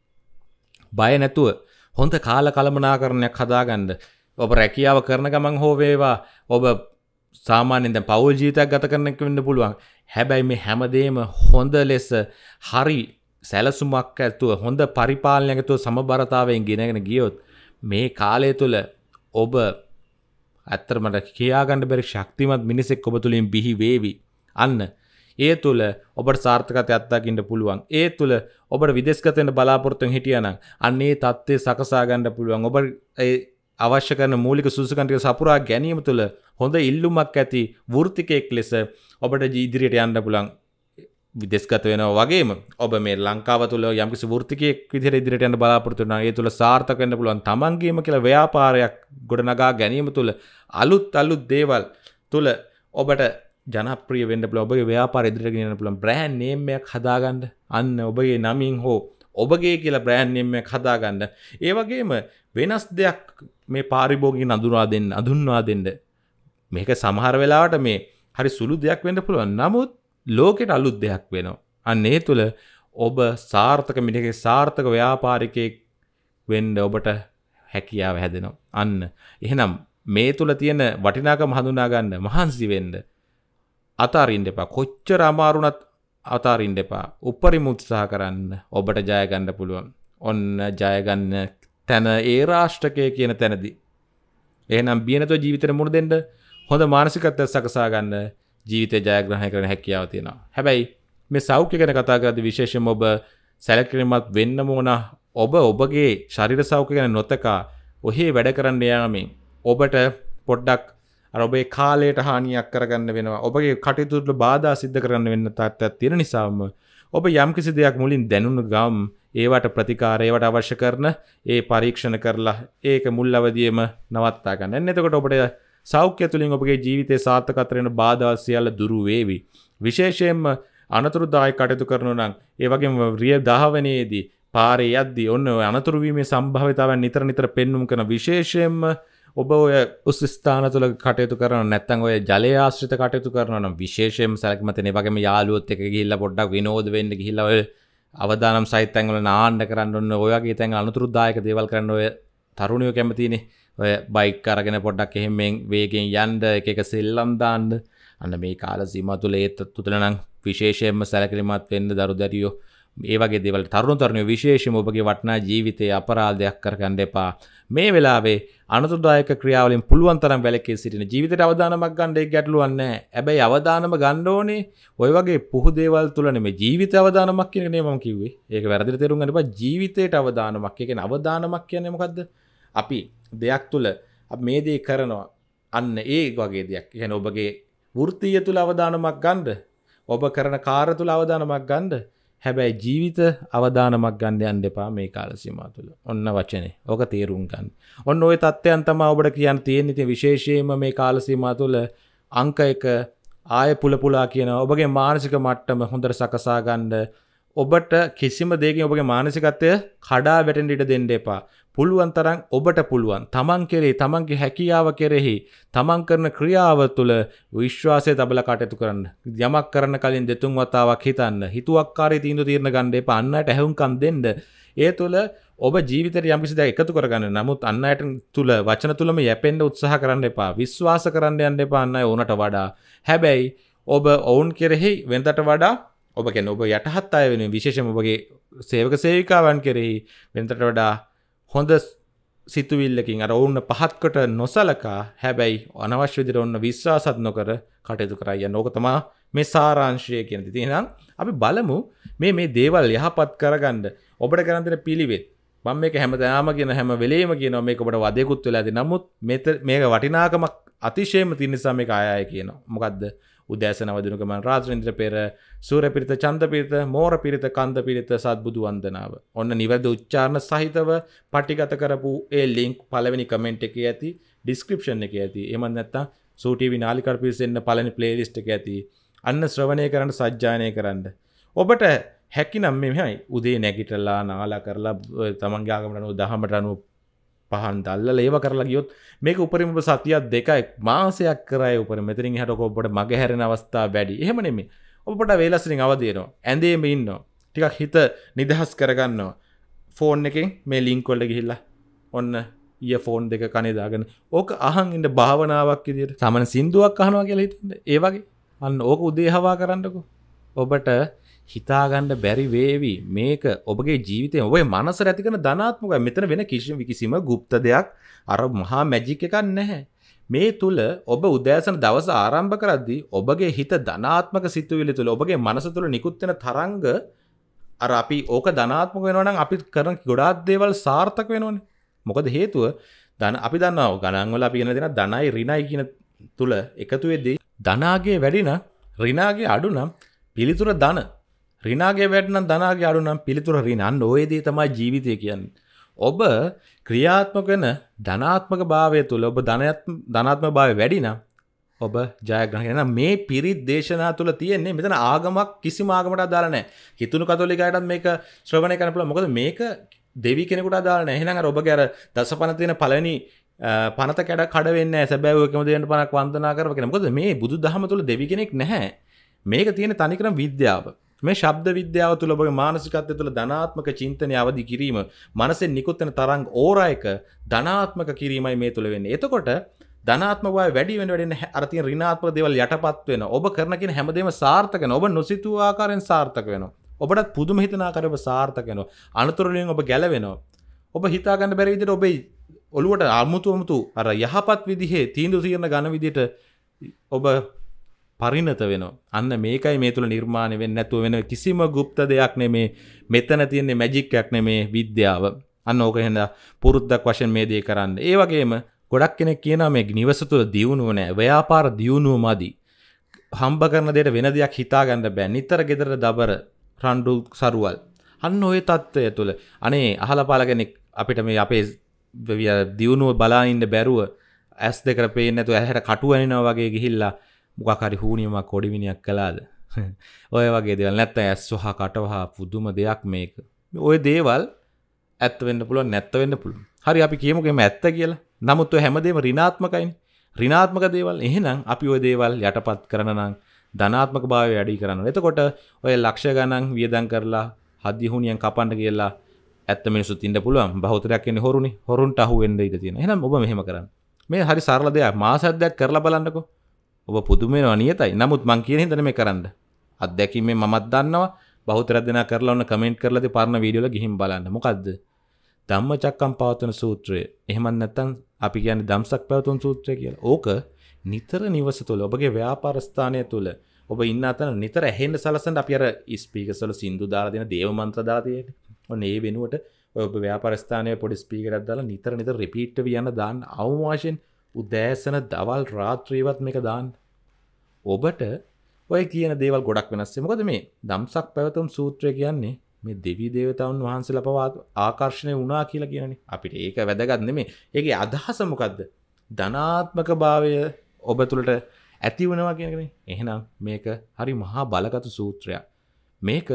බය නැතුව හොඳ කාල කළමනාකරණයක් හදාගන්න. ඔබ රැකියාව කරන ගමන් හෝ වේවා ඔබ සාමාන්‍යයෙන් දැන් පෞල් ජීවිතයක් ගත කරන එක වෙන්න පුළුවන්. හැබැයි මේ හැමදේම හොඳ ලෙස හරි සැලසුමක් ඇතුව හොඳ පරිපාලනයක් ඇතුව සමබරතාවයෙන් ගෙනගෙන ගියොත් මේ කාලය තුල ඔබ ඇත්තටම කියා ගන්න බැරි ශක්තිමත් මිනිසෙක් ඔබ තුලින් බිහි වේවි. අන්න ඒ තුල ඔබට සාර්ථකත්වයක් අත්දකින්න පුළුවන්. ඒ තුල ඔබට විදේශගත වෙන්න බලාපොරොත්තු වෙන හිටියා නම් අන්න ඒ தත්ත්වය සකසා ගන්න පුළුවන්. ඔබ ඒ අවශ්‍ය කරන මූලික සුසුකම් ටික සපුරා ගැනීම තුළ හොඳ ඉල්ලුමක් ඇති වෘත්තිකයෙක් ලෙස ඔබට ඉදිරියට යන්න පුළුවන්. විදේශගත වෙනවා වගේම ඔබ මේ ලංකාව තුළ යම්කිසි වෘත්තිකයෙක් විදිහට ඉදිරියට යන්න බලාපොරොත්තු වෙනවා. ඒ තුළ සාර්ථක වෙන්න පුළුවන්. තමන්ගේම කියලා ව්‍යාපාරයක් ගොඩනගා ගැනීම තුළ අලුත් දේවල් තුළ ඔබට ජනප්‍රිය වෙන්න පුළුවන්. ඔබගේ ව්‍යාපාරය ඉදිරියට ගෙන යන්න පුළුවන්. බ්‍රෑන්ඩ් නේම් එකක් හදාගන්න. අන්න ඔබගේ නමින් හෝ ඔබගේ කියලා බ්‍රෑන්ඩ් නේම් එකක් හදාගන්න. ඒ වගේම වෙනස් දෙයක් මේ පාරිභෝගිකයන් අඳුන්වා දෙන්න. මේක සමහර වෙලාවට මේ හරි සුළු දෙයක් වෙන්න පුළුවන්. නමුත් ලෝකෙට අලුත් දෙයක් වෙනවා. අන්න ඒ තුළ ඔබ සාර්ථක මිනිහෙක් සාර්ථක ව්‍යාපාරිකයෙක් වෙන්න ඔබට හැකියාව හැදෙනවා. අන්න එහෙනම් මේ තුළ තියෙන වටිනාකම හඳුනා ගන්න මහන්සි වෙන්න. අතාරින්න එපා. කොච්චර අමාරුණත් අතාරින්න එපා. උපරිම උත්සාහ කරන්න. ඔබට ජය ගන්න පුළුවන්. ඔන්න ජය ගන්න තැන ඒ රාෂ්ට්‍රකය කියන තැනදී. එහෙනම් බිය නැතුව ජීවිතේට මුහුණ දෙන්න හොඳ මානසිකත්වයක් සකසා ගන්න ජීවිතේ ජයග්‍රහණය කරන හැකියාව තියෙනවා. හැබැයි මේ සෞඛ්‍ය ගැන කතා කරද්දී විශේෂයෙන්ම ඔබ සැලකිලිමත් වෙන්න ඕන. ඔබගේ ශරීර සෞඛ්‍ය ගැන නොතකා ඔහේ වැඩ කරන්න යාමෙන් ඔබට පොඩ්ඩක් අර ඔබේ කාලයට හානියක් කරගන්න වෙනවා. ඔබගේ කටයුතු වල බාධා සිද්ධ කරන්න වෙන්න තාත්තක් තියෙන නිසාම ඔබ යම්කිසි දෙයක් මුලින් දැනුණු ගම් ඒවට ප්‍රතිකාර ඒවට අවශ්‍ය කරන ඒ පරීක්ෂණ කරලා ඒක මුල් අවදියේම නවත්තා ගන්න. එන්න එතකොට ඔබට සෞඛ්‍ය තුලින් ඔබගේ ජීවිතේ සාර්ථකත්වයට වෙන බාධා සියල්ල දුරු වේවි. විශේෂයෙන්ම අනතුරුදායක කටයුතු කරනවා නම් ඒ වගේම රිය දහවනේදී පාරේ යද්දී ඔන්න ඔය අනතුරු වීමේ සම්භාවිතාවයන් නිතර පෙන්눔 කරන විශේෂයෙන්ම ඔබ ඔය උස් ස්ථාන තුල කටයුතු කරනවා නැත්නම් ඔය ජලය ආශ්‍රිත කටයුතු කරනවා නම් විශේෂයෙන්ම සැලකිලිමත් වෙන. ඒ වගේම යාළුවොත් එක්ක ගිහිල්ලා පොඩ්ඩක් විනෝද වෙන්න ගිහිල්ලා ඔය අවදානම් සහිත තැන් වල නාන්න කරන්න ඔන්න ඔය වගේ තැන් අනුතුරුදායක දේවල් කරන්න ඔය තරුණියෝ කැමතිනේ. ඔය බයික් අරගෙන පොඩ්ඩක් එහෙම වේගෙන් යන්න එක සෙල්ලම් දාන්න. අන්න මේ කාල සීමාව තුළ ඒත් තුතල නම් විශේෂයෙන්ම සැලකිලිමත් වෙන්න දරුදරියෝ මේ වගේ දේවල් තරුණියෝ විශේෂයෙන්ම ඔබගේ වටිනා ජීවිතයේ අපරාධයක් කරගන්න එපා. මේ වෙලාවේ අනුතුරුදායක ක්‍රියාවලින් පුළුවන් තරම් වැළකී සිටින. ජීවිතයට අවධානමක් ගන්න ඒක ගැටලුවක් නැහැ. හැබැයි අවධානම ගන්න ඕනේ ඔය වගේ පුහු දේවල් තුල නෙමෙයි. ජීවිතය අවධානමක් කියන එක නේ මම කිව්වේ. ඒක වැරදිට තේරුම් ගන්න එපා. ජීවිතයට අවධානමක්. ඒ කියන්නේ අවධානමක් කියන්නේ මොකද්ද? අපි දෙයක් තුල අපි මේ දේ කරනවා අන්න ඒ වගේ දෙයක්. කියන්නේ ඔබගේ වෘත්තීය තුල අවදානමක් ගන්න. ඔබ කරන කාර්ය තුල අවදානමක් ගන්න. හැබැයි ජීවිත අවදානමක් ගන්න යන්න එපා මේ කාල සීමාව තුල. ඔන්න වචනේ. ඕක තේරුම් ගන්න. ඔන්න ওই தත්ත්වයන් තමයි ඔබට කියන්න තියෙන්නේ. ඉතින් විශේෂයෙන්ම මේ කාල සීමාව තුල අංක 1 ආය පුලපුලා කියන ඔබගේ මානසික මට්ටම හොඳට සකසා ගන්න. ඔබට කිසිම දෙයකින් ඔබගේ මානසිකත්වය කඩා වැටෙන්න ඉඩ දෙන්න එපා. පුළුවන් තරම් ඔබට පුළුවන් තමන් කෙරෙහි තමන්ගේ හැකියාව කෙරෙහි තමන් කරන ක්‍රියාව තුළ විශ්වාසය තබලා කටයුතු කරන්න. යමක් කරන්න කලින් දෙතුන් වතාවක් හිතන්න. හිතුවක්කාරී තීන්දුව తీරන ගන්න එපා. අන් අයට ඇහුම්කම් දෙන්න. ඒ තුළ ඔබ ජීවිතේට යම්කිසි දෙයක් එකතු කරගන්න. නමුත් අන් අයට තුළ වචන තුළම යැපෙන්න උත්සාහ කරන්න එපා. විශ්වාස කරන්න යන්න එපා අන් අය ඕනට වඩා. හැබැයි ඔබ ඔවුන් කෙරෙහි වෙනදට වඩා ඔබ කියන්නේ ඔබ යටහත් අය වෙනුවෙන් විශේෂයෙන්ම ඔබගේ සේවක සේවිකාවන් කෙරෙහි වෙනදට වඩා හොඳ සිතුවිල්ලකින් අර ඔවුන් පහත්කට නොසලකා හැබැයි අනවශ්‍ය විදිහට ඔන්න විශ්වාසත් නොකර කටයුතු කරා යන්න. ඕක තමයි මේ සාරාංශය කියන දේ. එහෙනම් අපි බලමු මේ දේවල් යහපත් කරගන්න ඔබට කරන් දෙන පිළිවෙත්. මම මේක හැමදාම කියන හැම වෙලේම කියනවා මේක ඔබට වදයකුත් වෙලා ඇති. නමුත් මේක වටිනාකමක් අතිශයම තියෙන නිසා මේක ආය කියනවා. මොකද්ද? උදෑසන අවදිනක මන් රාත්‍රින්ද්‍ර පෙර සූර්ය පිරිත චන්ද පිරිත මෝර පිරිත කන්ද පිරිත සත්බුදු වන්දනාව. ඔන්න නිවැරදි උච්චාරණ සහිතව පටිගත කරපු ඒ ලින්ක් පළවෙනි කමෙන්ට් එකේ ඇති, ඩිස්ක්‍රිප්ෂන් එකේ ඇති. එහෙම නැත්නම් සූ ටීවී නාලිකාවට පිවිසෙන්න පළවෙනි ප්ලේලිස්ට් එකේ ඇති. අන්න ශ්‍රවණය කරන්න සජ්ජායනය කරන්න. ඔබට හැකිනම් මෙහෙමයි උදේ නැගිටලා නාලා කරලා තමන්ගේ ආගමට අනුව දහමට අනුව පහන් දැල්ලලා ඒව කරලා ගියොත් මේක උපරිම ඔබ සතියක් දෙකයි මාසයක් කරාය උපරිම. මෙතනින් එහාට ඔබට මග හැරෙන අවස්ථා වැඩි. එහෙම නෙමෙයි. ඔබට වේලස්රින් අවදි වෙනවා. ඇඳේම ඉන්නවා. ටිකක් හිත නිදහස් කරගන්නවා. ෆෝන් එකෙන් මේ ලින්ක් වලට ගිහිල්ලා ඔන්න ඉයර්ෆෝන් දෙක කනේ දාගෙන ඕක අහන් ඉන්න භාවනාවක් විදියට සාමාන්‍ය සින්දුවක් අහනවා කියලා හිතන්න. ඒ වගේ අන්න ඕක උදේ හවා කරන්නකෝ. ඔබට හිතාගන්න බැරි වේවි මේක ඔබගේ ජීවිතේ ඔබේ මනසට ඇති කරන ධනාත්මකයි. මෙතන වෙන කිසිම গুপ্ত දෙයක් අර මහා මැජික් එකක් නැහැ. මේ තුල ඔබ උදෑසන දවස ආරම්භ කරද්දී ඔබගේ හිත ධනාත්මක සිතුවිලි තුල ඔබගේ මනස තුල නිකුත් වෙන තරංග අර අපි ඕක ධනාත්මක වෙනවා නම් අපි කරන ගොඩාක් දේවල් සාර්ථක වෙනවනේ. මොකද හේතුව අපි දන්නවා ගණන් වල අපි කියන දේ ධනයි ඍණයි කියන තුල එකතු වෙද්දී ධනාගේ වැඩි නම් ඍණාගේ අඩු නම් පිළිතුර ධන. ඍණාගේ වැඩි නම් ධනාගේ අඩු නම් පිළිතුර ඍණ. අන්න ඔය දේ තමයි ජීවිතය කියන්නේ. ඔබ ක්‍රියාත්මක වෙන ධනාත්මක භාවය තුල ඔබ ධනාත්මක භාවය වැඩි නම් ඔබ ජයග්‍රහණය කරන මේ පිරිත් දේශනා තුල තියෙන්නේ මෙතන ආගමක් කිසිම ආගමකට අදාළ නැහැ. කිතුණු කතෝලිකයටත් මේක ශ්‍රවණය කරන්න පුළුවන්. මොකද මේක දෙවි කෙනෙකුට අදාළ නැහැ. එහෙනම් අර ඔබගේ අර දසපන තියෙන පළවෙනි පනත කඩ වෙන්නේ නැහැ. සැබෑ ඔය එකම දෙයන්ට පනක් වන්දනා කරව කියන. මොකද මේ බුදුදහම තුල දෙවි කෙනෙක් නැහැ. මේක තියෙන තනිකරම විද්‍යාව. මේ ශබ්ද විද්‍යාව තුළ ඔබගේ මානසිකත්වය තුළ ධනාත්මක චින්තනය අවදි කිරීම, මනසෙන් නිකුත් වෙන තරංග ඕරායක ධනාත්මක කිරීමයි මේ තුළ වෙන්නේ. එතකොට ධනාත්මක භාවය වැඩි වෙන අර තියෙන ඍණාත්මක දේවල් යටපත් වෙනවා. ඔබ කරන කියන හැමදේම සාර්ථක වෙනවා. ඔබ නොසිතූ ආකාරයෙන් සාර්ථක වෙනවා. ඔබට පුදුම හිතන ආකාරයෙන් ඔබ සාර්ථක වෙනවා. අනතුරු වලින් ඔබ ගැලවෙනවා. ඔබ හිතා ගන්න බැරි විදිහට ඔබේ ඔළුවට අමුතු අර යහපත් විදිහේ තීන්දුව తీරන ඝන විදිහට ඔබ පරිණත වෙනවා. අන්න මේකයි මේ තුල නිර්මාණය වෙන්නේ. නැතුව වෙන කිසිම গুপ্ত දෙයක් නෙමේ. මෙතන තියෙන්නේ මැජික් එකක් නෙමේ, විද්‍යාව. අන්න ඕක හින්දා පුරුද්දක් වශයෙන් මේ දේ කරන්න. ඒ වගේම ගොඩක් කෙනෙක් කියනවා මේ නිවස තුල දියුණුව නැහැ. ව්‍යාපාර දියුණුව මදි. හම්බ කරන දෙයට වෙන දෙයක් හිතා ගන්න බෑ. නිතර ගෙදර දබර රණ්ඩු සරුවල්. අන්න ওই தত্ত্বය තුල අනේ අහලා පාලා කෙනෙක් අපිට මේ අපේ දියුණුව බලා ඉන්න බැරුව ඇස් දෙකට පේන්නේ නැතුව ඇහැට කටු ඇනිනවා වගේ ගිහිල්ලා මොකක් හරි හුනියමක් කොඩිවිනියක් කළාද? ඔය වගේ දේවල් නැත්තම් ඇස් වහ කට වහ පුදුම දෙයක් මේක. ඔය දේවල් ඇත්ත වෙන්න පුළුවන් නැත්ත වෙන්න පුළුවන්. හරි අපි කියමුකෝ එහම ඇත්ත කියලා. නමුත් ඔය හැමදේම ඍණාත්මකයිනේ. ඍණාත්මක දේවල්. එහෙනම් අපි ඔය දේවල් යටපත් කරන නම් ධනාත්මක භාවය වැඩි කරනවා. එතකොට ඔය ලක්ෂ ගණන් වියදම් කරලා හදි හුනියන් කපන්න කියලා ඇත්ත මිනිස්සුත් ඉන්න පුළුවන්. බහුතරයක් ඉන්නේ හොරුනේ. හොරුන්ට අහු වෙන්න ඉඩ තියෙනවා. එහෙනම් ඔබ මෙහෙම කරන්න. මේ හරි සරල දෙයක්. මාසයක් දෙයක් කරලා බලන්නකෝ. ඔබ පුදුම වෙනවා නියතයි. නමුත් මං කියන හින්දා මේ කරන්න. අත්දැකීමෙන් මමත් දන්නවා. බහුතරයක් දෙනා කරලා ඔන්න කමෙන්ට් කරලා ඉතින් පරණ වීඩියෝ වල ගිහින් බලන්න. මොකද්ද? ධම්මචක්කම් පවත්වන සූත්‍රය. එහෙම නැත්නම් අපි කියන්නේ ධම්සක් පැවතුම් සූත්‍රය කියලා. ඕක නිතර නිවස තුළ ඔබගේ ව්‍යාපාර ස්ථානය තුළ ඔබ ඉන්න අතන නිතර ඇහෙන්න සලසන්න අපි අර ස්පීකර්ස් වල සින්දු දාලා දෙන දේව මන්ත්‍ර දාලා තියෙන්නේ. ඔන්න ඒ වෙනුවට ඔබ ව්‍යාපාර ස්ථානයේ පොඩි ස්පීකර් එකක් දාලා නිතර නිතර රිපීට් වෙන දාන්න අවම වශයෙන් උදෑසන දවල් රාත්‍රියවත් මේක දාන්න. ඔබට ඔය කියන දේවල් ගොඩක් වෙනස් වෙයි. මොකද මේ ධම්සක් පැවතුම් සූත්‍රය කියන්නේ මේ දෙවි දේවතාවුන් වහන්සේලා පවා ආකර්ෂණය වුණා කියලා කියනනේ. අපිට ඒක වැදගත් නෙමෙයි. ඒකේ අදහස මොකද්ද? ධනාත්මක භාවය ඔබ තුළට ඇති වෙනවා කියන එකනේ. එහෙනම් මේක හරි මහා බලගත් සූත්‍රයක්. මේක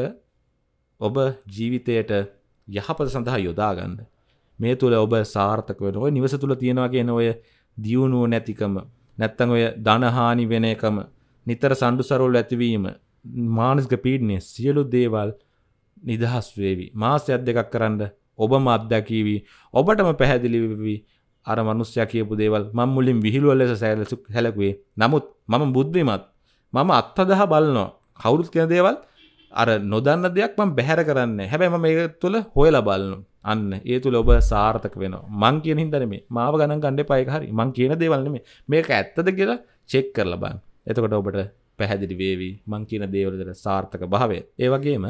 ඔබ ජීවිතයට යහපත සඳහා යොදා ගන්න. මේ තුල ඔබ සාර්ථක වෙන ඔය නිවස තුල තියනවා කියන ඔය දියුණුව නැතිකම, නැත්තම් ඔය ධනහානි වෙන එකම, නිතර සම්ඩුසරවල ඇතිවීම, මානසික පීඩනය සියලු දේවල් නිදහස් වේවි. මාසයක් දෙකක් කරන්න ඔබම අත්දැකීවි. ඔබටම පැහැදිලි වෙවි. අර මිනිස්සයා කියපු දේවල් මම මුලින් විහිළුව ලෙස සැලකුවේ. නමුත් මම බුද්ධිමත්. මම අත්දැහ බලනවා. කවුරුත් කියන දේවල් අර නොදන්න දෙයක් මම බැහැර කරන්නේ. හැබැයි මම ඒක තුල හොයලා බලනවා. අන්න ඒ තුල ඔබ සාර්ථක වෙනවා. මං කියන හින්දා නෙමෙයි. මාව ගණන් ගන්න එපා. ඒක හරි. මං කියන දේවල් නෙමෙයි. මේක ඇත්තද කියලා චෙක් කරලා බලන්න. එතකොට ඔබට පැහැදිලි වේවි මං කියන දේවල් සාර්ථක භාවය. ඒ වගේම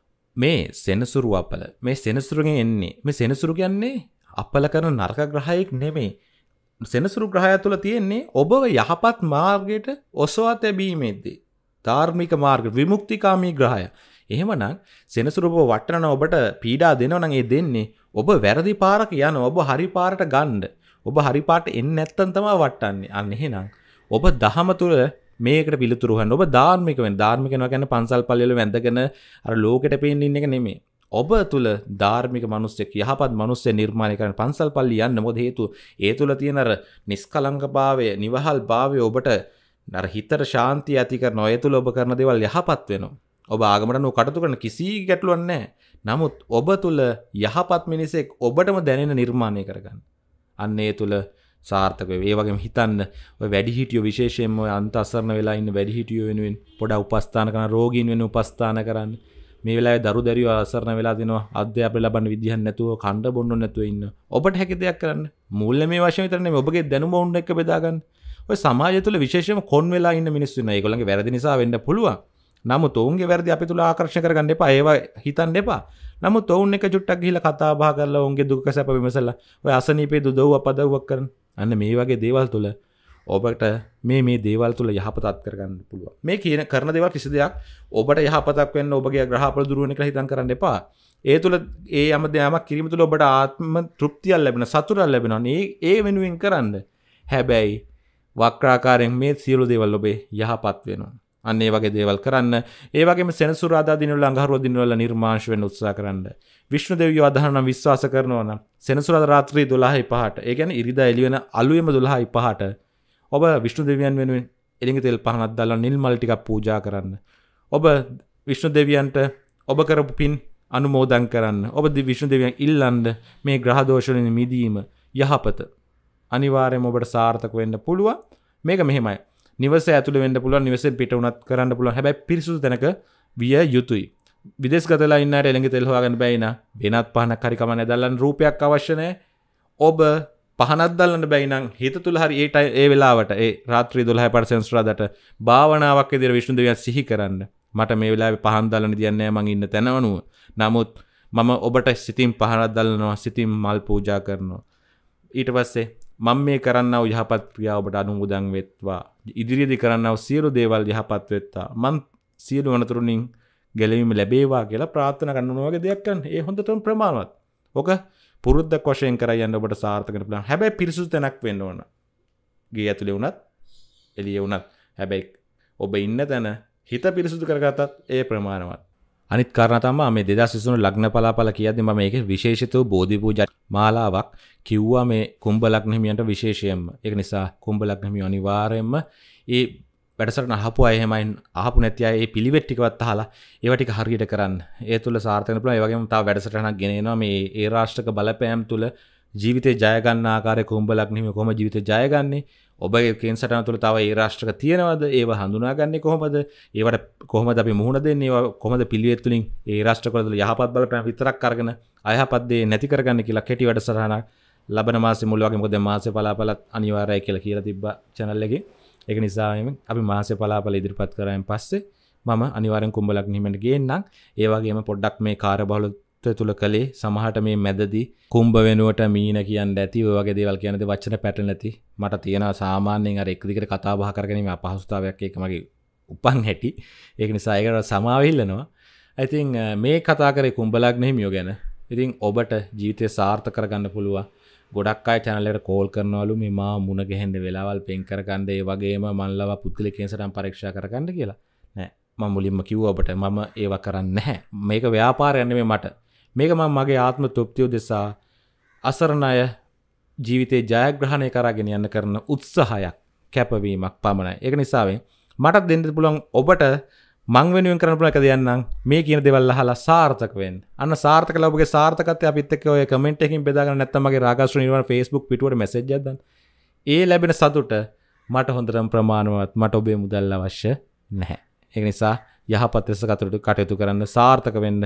මේ සෙනසුරු අපල මේ සෙනසුරුගෙන් එන්නේ. මේ සෙනසුරු කියන්නේ අපල කරන නරක ග්‍රහයෙක් නෙමෙයි. සෙනසුරු ග්‍රහය තුළ තියෙන්නේ ඔබව යහපත් මාර්ගයට ඔසවා තැබීමේදී. ධාර්මික මාර්ග විමුක්තිකාමී ග්‍රහය. එහෙමනම් සෙනසුරුව වටනන ඔබට පීඩා දෙනවා නම් ඒ දෙන්නේ ඔබ වැරදි පාරක යන ඔබ හරි පාරට ගන්න. ඔබ හරි පාරට එන්නේ නැත්තම් තමයි වටන්නේ. අන්න එහෙනම් ඔබ දහම තුල මේකට පිළිතුරු හොයන්න. ඔබ ධාර්මික වෙන්න. ධාර්මික වෙනවා කියන්නේ පන්සල් පල්ලිවල වැඳගෙන අර ලෝකෙට පේන්න ඉන්න එක නෙමෙයි. ඔබ තුල ධාර්මික මිනිස්සෙක් යහපත් මිනිස්සෙ නිර්මාණය කරන්න පන්සල් පල්ලි යන්න. මොකද හේතුව ඒ තුල තියෙන අර නිස්කලංකභාවය, නිවහල් භාවය ඔබට අර හිතට ශාන්තිය ඇති කරනවා. ඒ තුල ඔබ කරන දේවල් යහපත් වෙනවා. ඔබ ආගමට නෝ කටයුතු කරන කිසි ගැටලුවක් නැහැ. නමුත් ඔබ තුල යහපත් මිනිසෙක් ඔබටම දැනෙන නිර්මාණය කරගන්න. අන්න ඒ තුල සාර්ථක වෙයි. ඒ වගේම හිතන්න ඔය වැඩිහිටියෝ විශේෂයෙන්ම ඔය අන්ත අසරණ වෙලා ඉන්න වැඩිහිටියෝ වෙනුවෙන් පොඩ උපස්ථාන කරන රෝගීන් වෙනුවෙන් උපස්ථාන කරන්න. මේ වෙලාවේ දරු දැරියෝ අසරණ වෙලා දිනවා අධ්‍යාපනය ලබන්න විදිහක් නැතුව කණ්ඩ බොන්න නැතුව ඉන්න. ඔබට හැකි දෙයක් කරන්න. මූල්‍යමය වශයෙන් විතර නෙමෙයි ඔබගේ දැනුම උන් එක්ක බෙදා ගන්න. ඔය සමාජය තුළ විශේෂයෙන්ම කොන් වෙලා ඉන්න මිනිස්සු ඉන්නවා. ඒගොල්ලන්ගේ වැරදි නිසා වෙන්න පුළුවන්. නමුත් ඔවුන්ගේ වැරදි අපි තුල ආකර්ෂණය කරගන්න එපා. ඒවා හිතන්න එපා. නමුත් ඔවුන් එක චුට්ටක් ගිහිල්ලා කතා බහ කරලා ඔවුන්ගේ දුක සැප විමසලා ඔය අසනීපේ දුදව්ව පදව්වක් කරන. අන්න මේ වගේ දේවල් තුල ඔබට මේ දේවල් තුල යහපතක් කරගන්න පුළුවන්. මේ කියන කරන දේවල් කිසි දෙයක් ඔබට යහපතක් වෙන්න ඔබගේ ග්‍රහපල දුර වෙන කියලා හිතන් කරන්න එපා. ඒ තුල ඒ යම දෙයක් කිරීම තුල ඔබට ආත්ම තෘප්තියක් ලැබෙන සතුටක් ලැබෙනවා. ඒ වෙනුවෙන් කරන්න. හැබැයි වක්‍රාකාරයෙන් මේ සියලු දේවල් ඔබේ යහපත් වෙනවා. අන්න ඒ වගේ දේවල් කරන්න. ඒ වගේම සෙනසුරාදා දිනවල අඟහරුවා දිනවල නිර්මාංශ වෙන්න උත්සාහ කරන්න. විෂ්ණු දෙවියෝ අදහන නම් විශ්වාස කරනවා නම් සෙනසුරාදා රාත්‍රී 12:05ට ඒ කියන්නේ ඉරිදා එළි වෙන අලුයම 12:05ට ඔබ විෂ්ණු දෙවියන් වෙනුවෙන් එළිඟ තෙල් පහනක් දාලා නිල් මල් ටිකක් පූජා කරන්න. ඔබ විෂ්ණු දෙවියන්ට ඔබ කරපු පින් අනුමෝදන් කරන්න. ඔබ විෂ්ණු දෙවියන් ඉල්ලන්න මේ ග්‍රහ දෝෂ වලින් මිදීම යහපත. අනිවාර්යයෙන්ම ඔබට සාර්ථක වෙන්න පුළුවන්. මේක මෙහෙමයි. නිවස ඇතුළේ වෙන්න පුළුවන්, නිවසෙන් පිට වුණත් කරන්න පුළුවන්. හැබැයි පිරිසුදු තැනක විය යුතුයි. විදේශගතලා ඉන්න අය එළඟ තෙල් හොයාගන්න බැයි නා. වෙනත් පහනක් හරි කමන්නේ දැල්ලන්න රූපයක් අවශ්‍ය නැහැ. ඔබ පහනක් දැල්ලන්න බැයි නම් හිත තුල හරි ඒ වෙලාවට ඒ රාත්‍රී 12:05 සෙනසුරාදාට භාවනාවක් විදිහට විෂ්ණු දෙවියන් සිහි කරන්න. මට මේ වෙලාවේ පහන් දැල්ලන්න දියන්නේ නැහැ මං ඉන්න තැනවනුව. නමුත් මම ඔබට සිතින් පහනක් දැල්ලනවා, සිතින් මල් පූජා කරනවා. ඊට පස්සේ මම මේ කරන්නව යහපත් ක්‍රියා ඔබට අනුමෝදන් වෙත්වා. ඉදිරියේදී කරන්නව සියලු දේවල් යහපත් වෙත්වා. මම සියලු අනතුරුනින් ගැලවීම ලැබේවා කියලා ප්‍රාර්ථනා කරනවා වගේ දෙයක් කරන්න. ඒ හොඳටම ප්‍රමාණවත්. ඔක පුරුද්දක් වශයෙන් කරා යන්න ඔබට සාර්ථක වෙන්න පුළුවන්. හැබැයි පිරිසුදු තැනක් වෙන්න ඕන. ගේ ඇතුලේ වුණත් එළියේ වුණත්. හැබැයි ඔබ ඉන්න තැන හිත පිරිසුදු කරගත්තත් ඒ ප්‍රමාණවත්. අනිත් කාරණා තමයි මේ 2023 ලග්න පලාපල කියද්දි මම මේකේ විශේෂිත බෝධි පූජා මාලාවක් කිව්වා මේ කුම්භ ලග්න හිමියන්ට විශේෂයෙන්ම. ඒක නිසා කුම්භ ලග්න හිමියෝ අනිවාර්යයෙන්ම ඒ වැඩසටහන අහපු අය එහෙමයි අහපු නැති අය ඒ පිළිවෙත් ටිකවත් අහලා ඒවා ටික හරියට කරන්න. ඒ තුල සාර්ථක වෙන්න පුළුවන්. ඒ වගේම තව වැඩසටහනක් ගෙන එනවා මේ ඒ රාෂ්ට්‍රක බලපෑම් තුල ජීවිතේ ජය ගන්න ආකාරය කුම්භ ලග්න හිමියෝ කොහොම ජීවිතේ ජය ගන්නේ? ඔබගේ කේන්සටහන තුල තව ඒ රාෂ්ට්‍රක තියෙනවද? ඒව හඳුනාගන්නේ කොහොමද? ඒවට කොහොමද අපි මුහුණ දෙන්නේ? ඒවා කොහොමද පිළිවෙත් තුලින් ඒ රාෂ්ට්‍රවල යහපත් බලපෑම් විතරක් අරගෙන අයහපත් දේ නැති කරගන්න කියලා කෙටි වැඩසටහනක් ලබන මාසෙ මුල වගේ මොකද මාසෙ පලාපලත් අනිවාර්යයි කියලා කියලා තිබ්බා channel එකේ. ඒක නිසා අපි මාසෙ පලාපල ඉදිරිපත් කරායින් පස්සේ මම අනිවාර්යෙන් කුම්භ ලග්න හිමියන්ට ගේන්නම්. ඒ වගේම පොඩ්ඩක් මේ කාර්යබහුල තුල කලේ සමහරට මේ මැදදී කුම්භ වෙනුවට මීන කියන්න ඇති ඔය වගේ දේවල් කියනද වචන පැටලෙන්නේ නැති මට තියෙනවා සාමාන්‍යයෙන් අර එක දිගට කතා බහ කරගෙන මේ අපහසුතාවයක් ඒක මගේ උපන් හැටි ඒක නිසා ඒකට සමාව ඉල්ලනවා I think මේ කතා කරේ කුම්භ ලග්න හිමියෝ ගැන ඉතින් ඔබට ජීවිතය සාර්ථක කරගන්න පුළුවන් ගොඩක් අය channel එකට කෝල් කරනවලු මේ මා මුණ ගැහෙන්න වෙලාවල් පෙන් කරගන්න ඒ වගේම මන්ලව පුද්ගලිකයෙන් සටන් පරීක්ෂා කරගන්න කියලා නෑ මම මුලින්ම කිව්වා ඔබට මම ඒව කරන්නේ නැහැ මේක ව්‍යාපාරයක් නෙමෙයි මට මේක මම මගේ ආත්ම තෘප්තිය උදෙසා අසරණ අය ජීවිතේ ජයග්‍රහණය කරගෙන යන්න කරන උත්සාහයක් කැපවීමක් පමණයි ඒක නිසා මට දෙන්න පුළුවන් ඔබට මං වෙනුවෙන් කරන්න පුළුවන් එක දෙයක් නම් මේ කියන දේවල් අහලා සාර්ථක වෙන්න. අන්න සාර්ථකලා ඔබගේ සාර්ථකත්වය අපිත් එක්ක ඔය කමෙන්ට් එකකින් බෙදාගන්න නැත්නම් මගේ රාගා ශ්‍රී නිර්වාණ Facebook පිටුවට මැසේජ් එකක් දාන්න. ඒ ලැබෙන සතුට මට හොඳටම ප්‍රමාණවත් මට ඔබේ මුදල් අවශ්‍ය නැහැ. ඒක නිසා යහපත් ලෙස කටයුතු කරන්න සාර්ථක වෙන්න.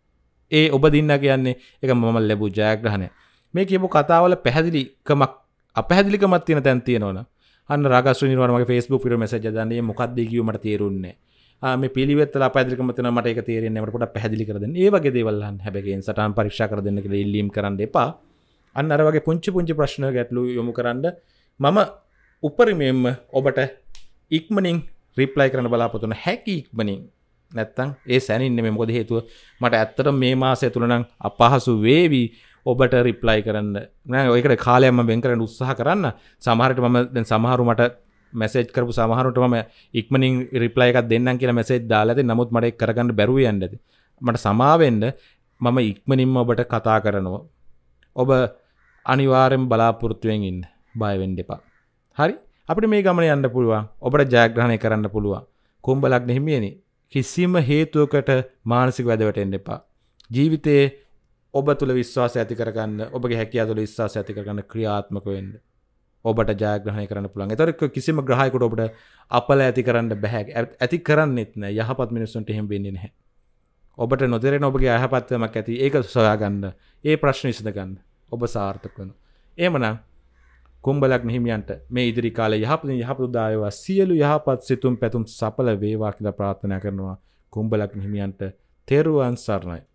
ඒ ඔබ දින්න කියන්නේ ඒක මම ලැබු ජයග්‍රහණය. මේ කියපු කතාවල පැහැදිලිකමක් අපැහැදිලිකමක් තියෙන තැන් තියෙනවනේ. අන්න රාගා ශ්‍රී නිර්වාණ මගේ Facebook පිටුවට මැසේජ් එකක් දාන්න. මේ මොකක්ද කිව්ව මට තේරුන්නේ නැහැ. මේ පිළිවෙත් වල අපැහැදිලිකම තියෙනවා මට ඒක තේරෙන්නේ නැහැ. මට පොඩ්ඩක් පැහැදිලි කර දෙන්න. ඒ වගේ දේවල් අහන්න. හැබැයි සටහන් පරීක්ෂා කර දෙන්න කියලා ඉල්ලීම් කරන්න එපා. අන්න අර වගේ පුංචි ප්‍රශ්න ගැටලු යොමු කරන්න මම උපරිමයෙන්ම ඔබට ඉක්මනින් රිප්ලයි කරන්න බලාපොරොත්තු වෙන හැකි ඉක්මනින්. නැත්තම් ඒ සැනින් නෙමෙයි මොකද හේතුව මට ඇත්තටම මේ මාසය තුල නම් අපහසු වේවි ඔබට රිප්ලයි කරන්න. නෑ ඔයකට කාලයක් මම වෙන් කරන්න උත්සාහ කරන්න. සමහරට මම දැන් සමහරු මට මැසේජ් කරපු සමහරුන්ට මම ඉක්මනින් රිප්ලයි එකක් දෙන්නම් කියලා මැසේජ් දාලා ඇති. නමුත් මට ඒක කරගන්න බැරුව යන්න ඇති. මට සමාව වෙන්න මම ඉක්මනින්ම ඔබට කතා කරනවා. ඔබ අනිවාර්යෙන් බලාපොරොත්තුෙන් ඉන්න. බය වෙන්න එපා. හරි? අපිට මේ ගමන යන්න පුළුවන්. ඔබට ජයග්‍රහණය කරන්න පුළුවන්. කුම්භ ලග්න හිමියනි කිසිම හේතුවකට මානසික වැදවැටෙන්න එපා. ජීවිතේ ඔබ තුල විශ්වාසය ඇති කරගන්න, ඔබගේ හැකියාව තුල විශ්වාසය ඇති කරගන්න ක්‍රියාත්මක වෙන්න. ඔබට ජයග්‍රහණය කරන්න පුළුවන්. ඒතර කිසිම ග්‍රහයකට ඔබට අපල ඇති කරන්න බෑ. ඇති කරන්නෙත් නෑ. යහපත් මිනිස්සුන්ට එහෙම වෙන්නේ නැහැ. ඔබට නොතේරෙන ඔබගේ යහපත්කමක් ඇති. ඒක සොයාගන්න. ඒ ප්‍රශ්න විසඳගන්න. ඔබ සාර්ථක වෙනවා. එහෙමනම් කුම්භ ලග්න හිමියන්ට මේ ඉදිරි කාලේ යහපත් උදායවා සියලු යහපත් සිතුම් පැතුම් සඵල වේවා කියලා ප්‍රාර්ථනා කරනවා. කුම්භ ලග්න හිමියන්ට තෙරුවන් සරණයි.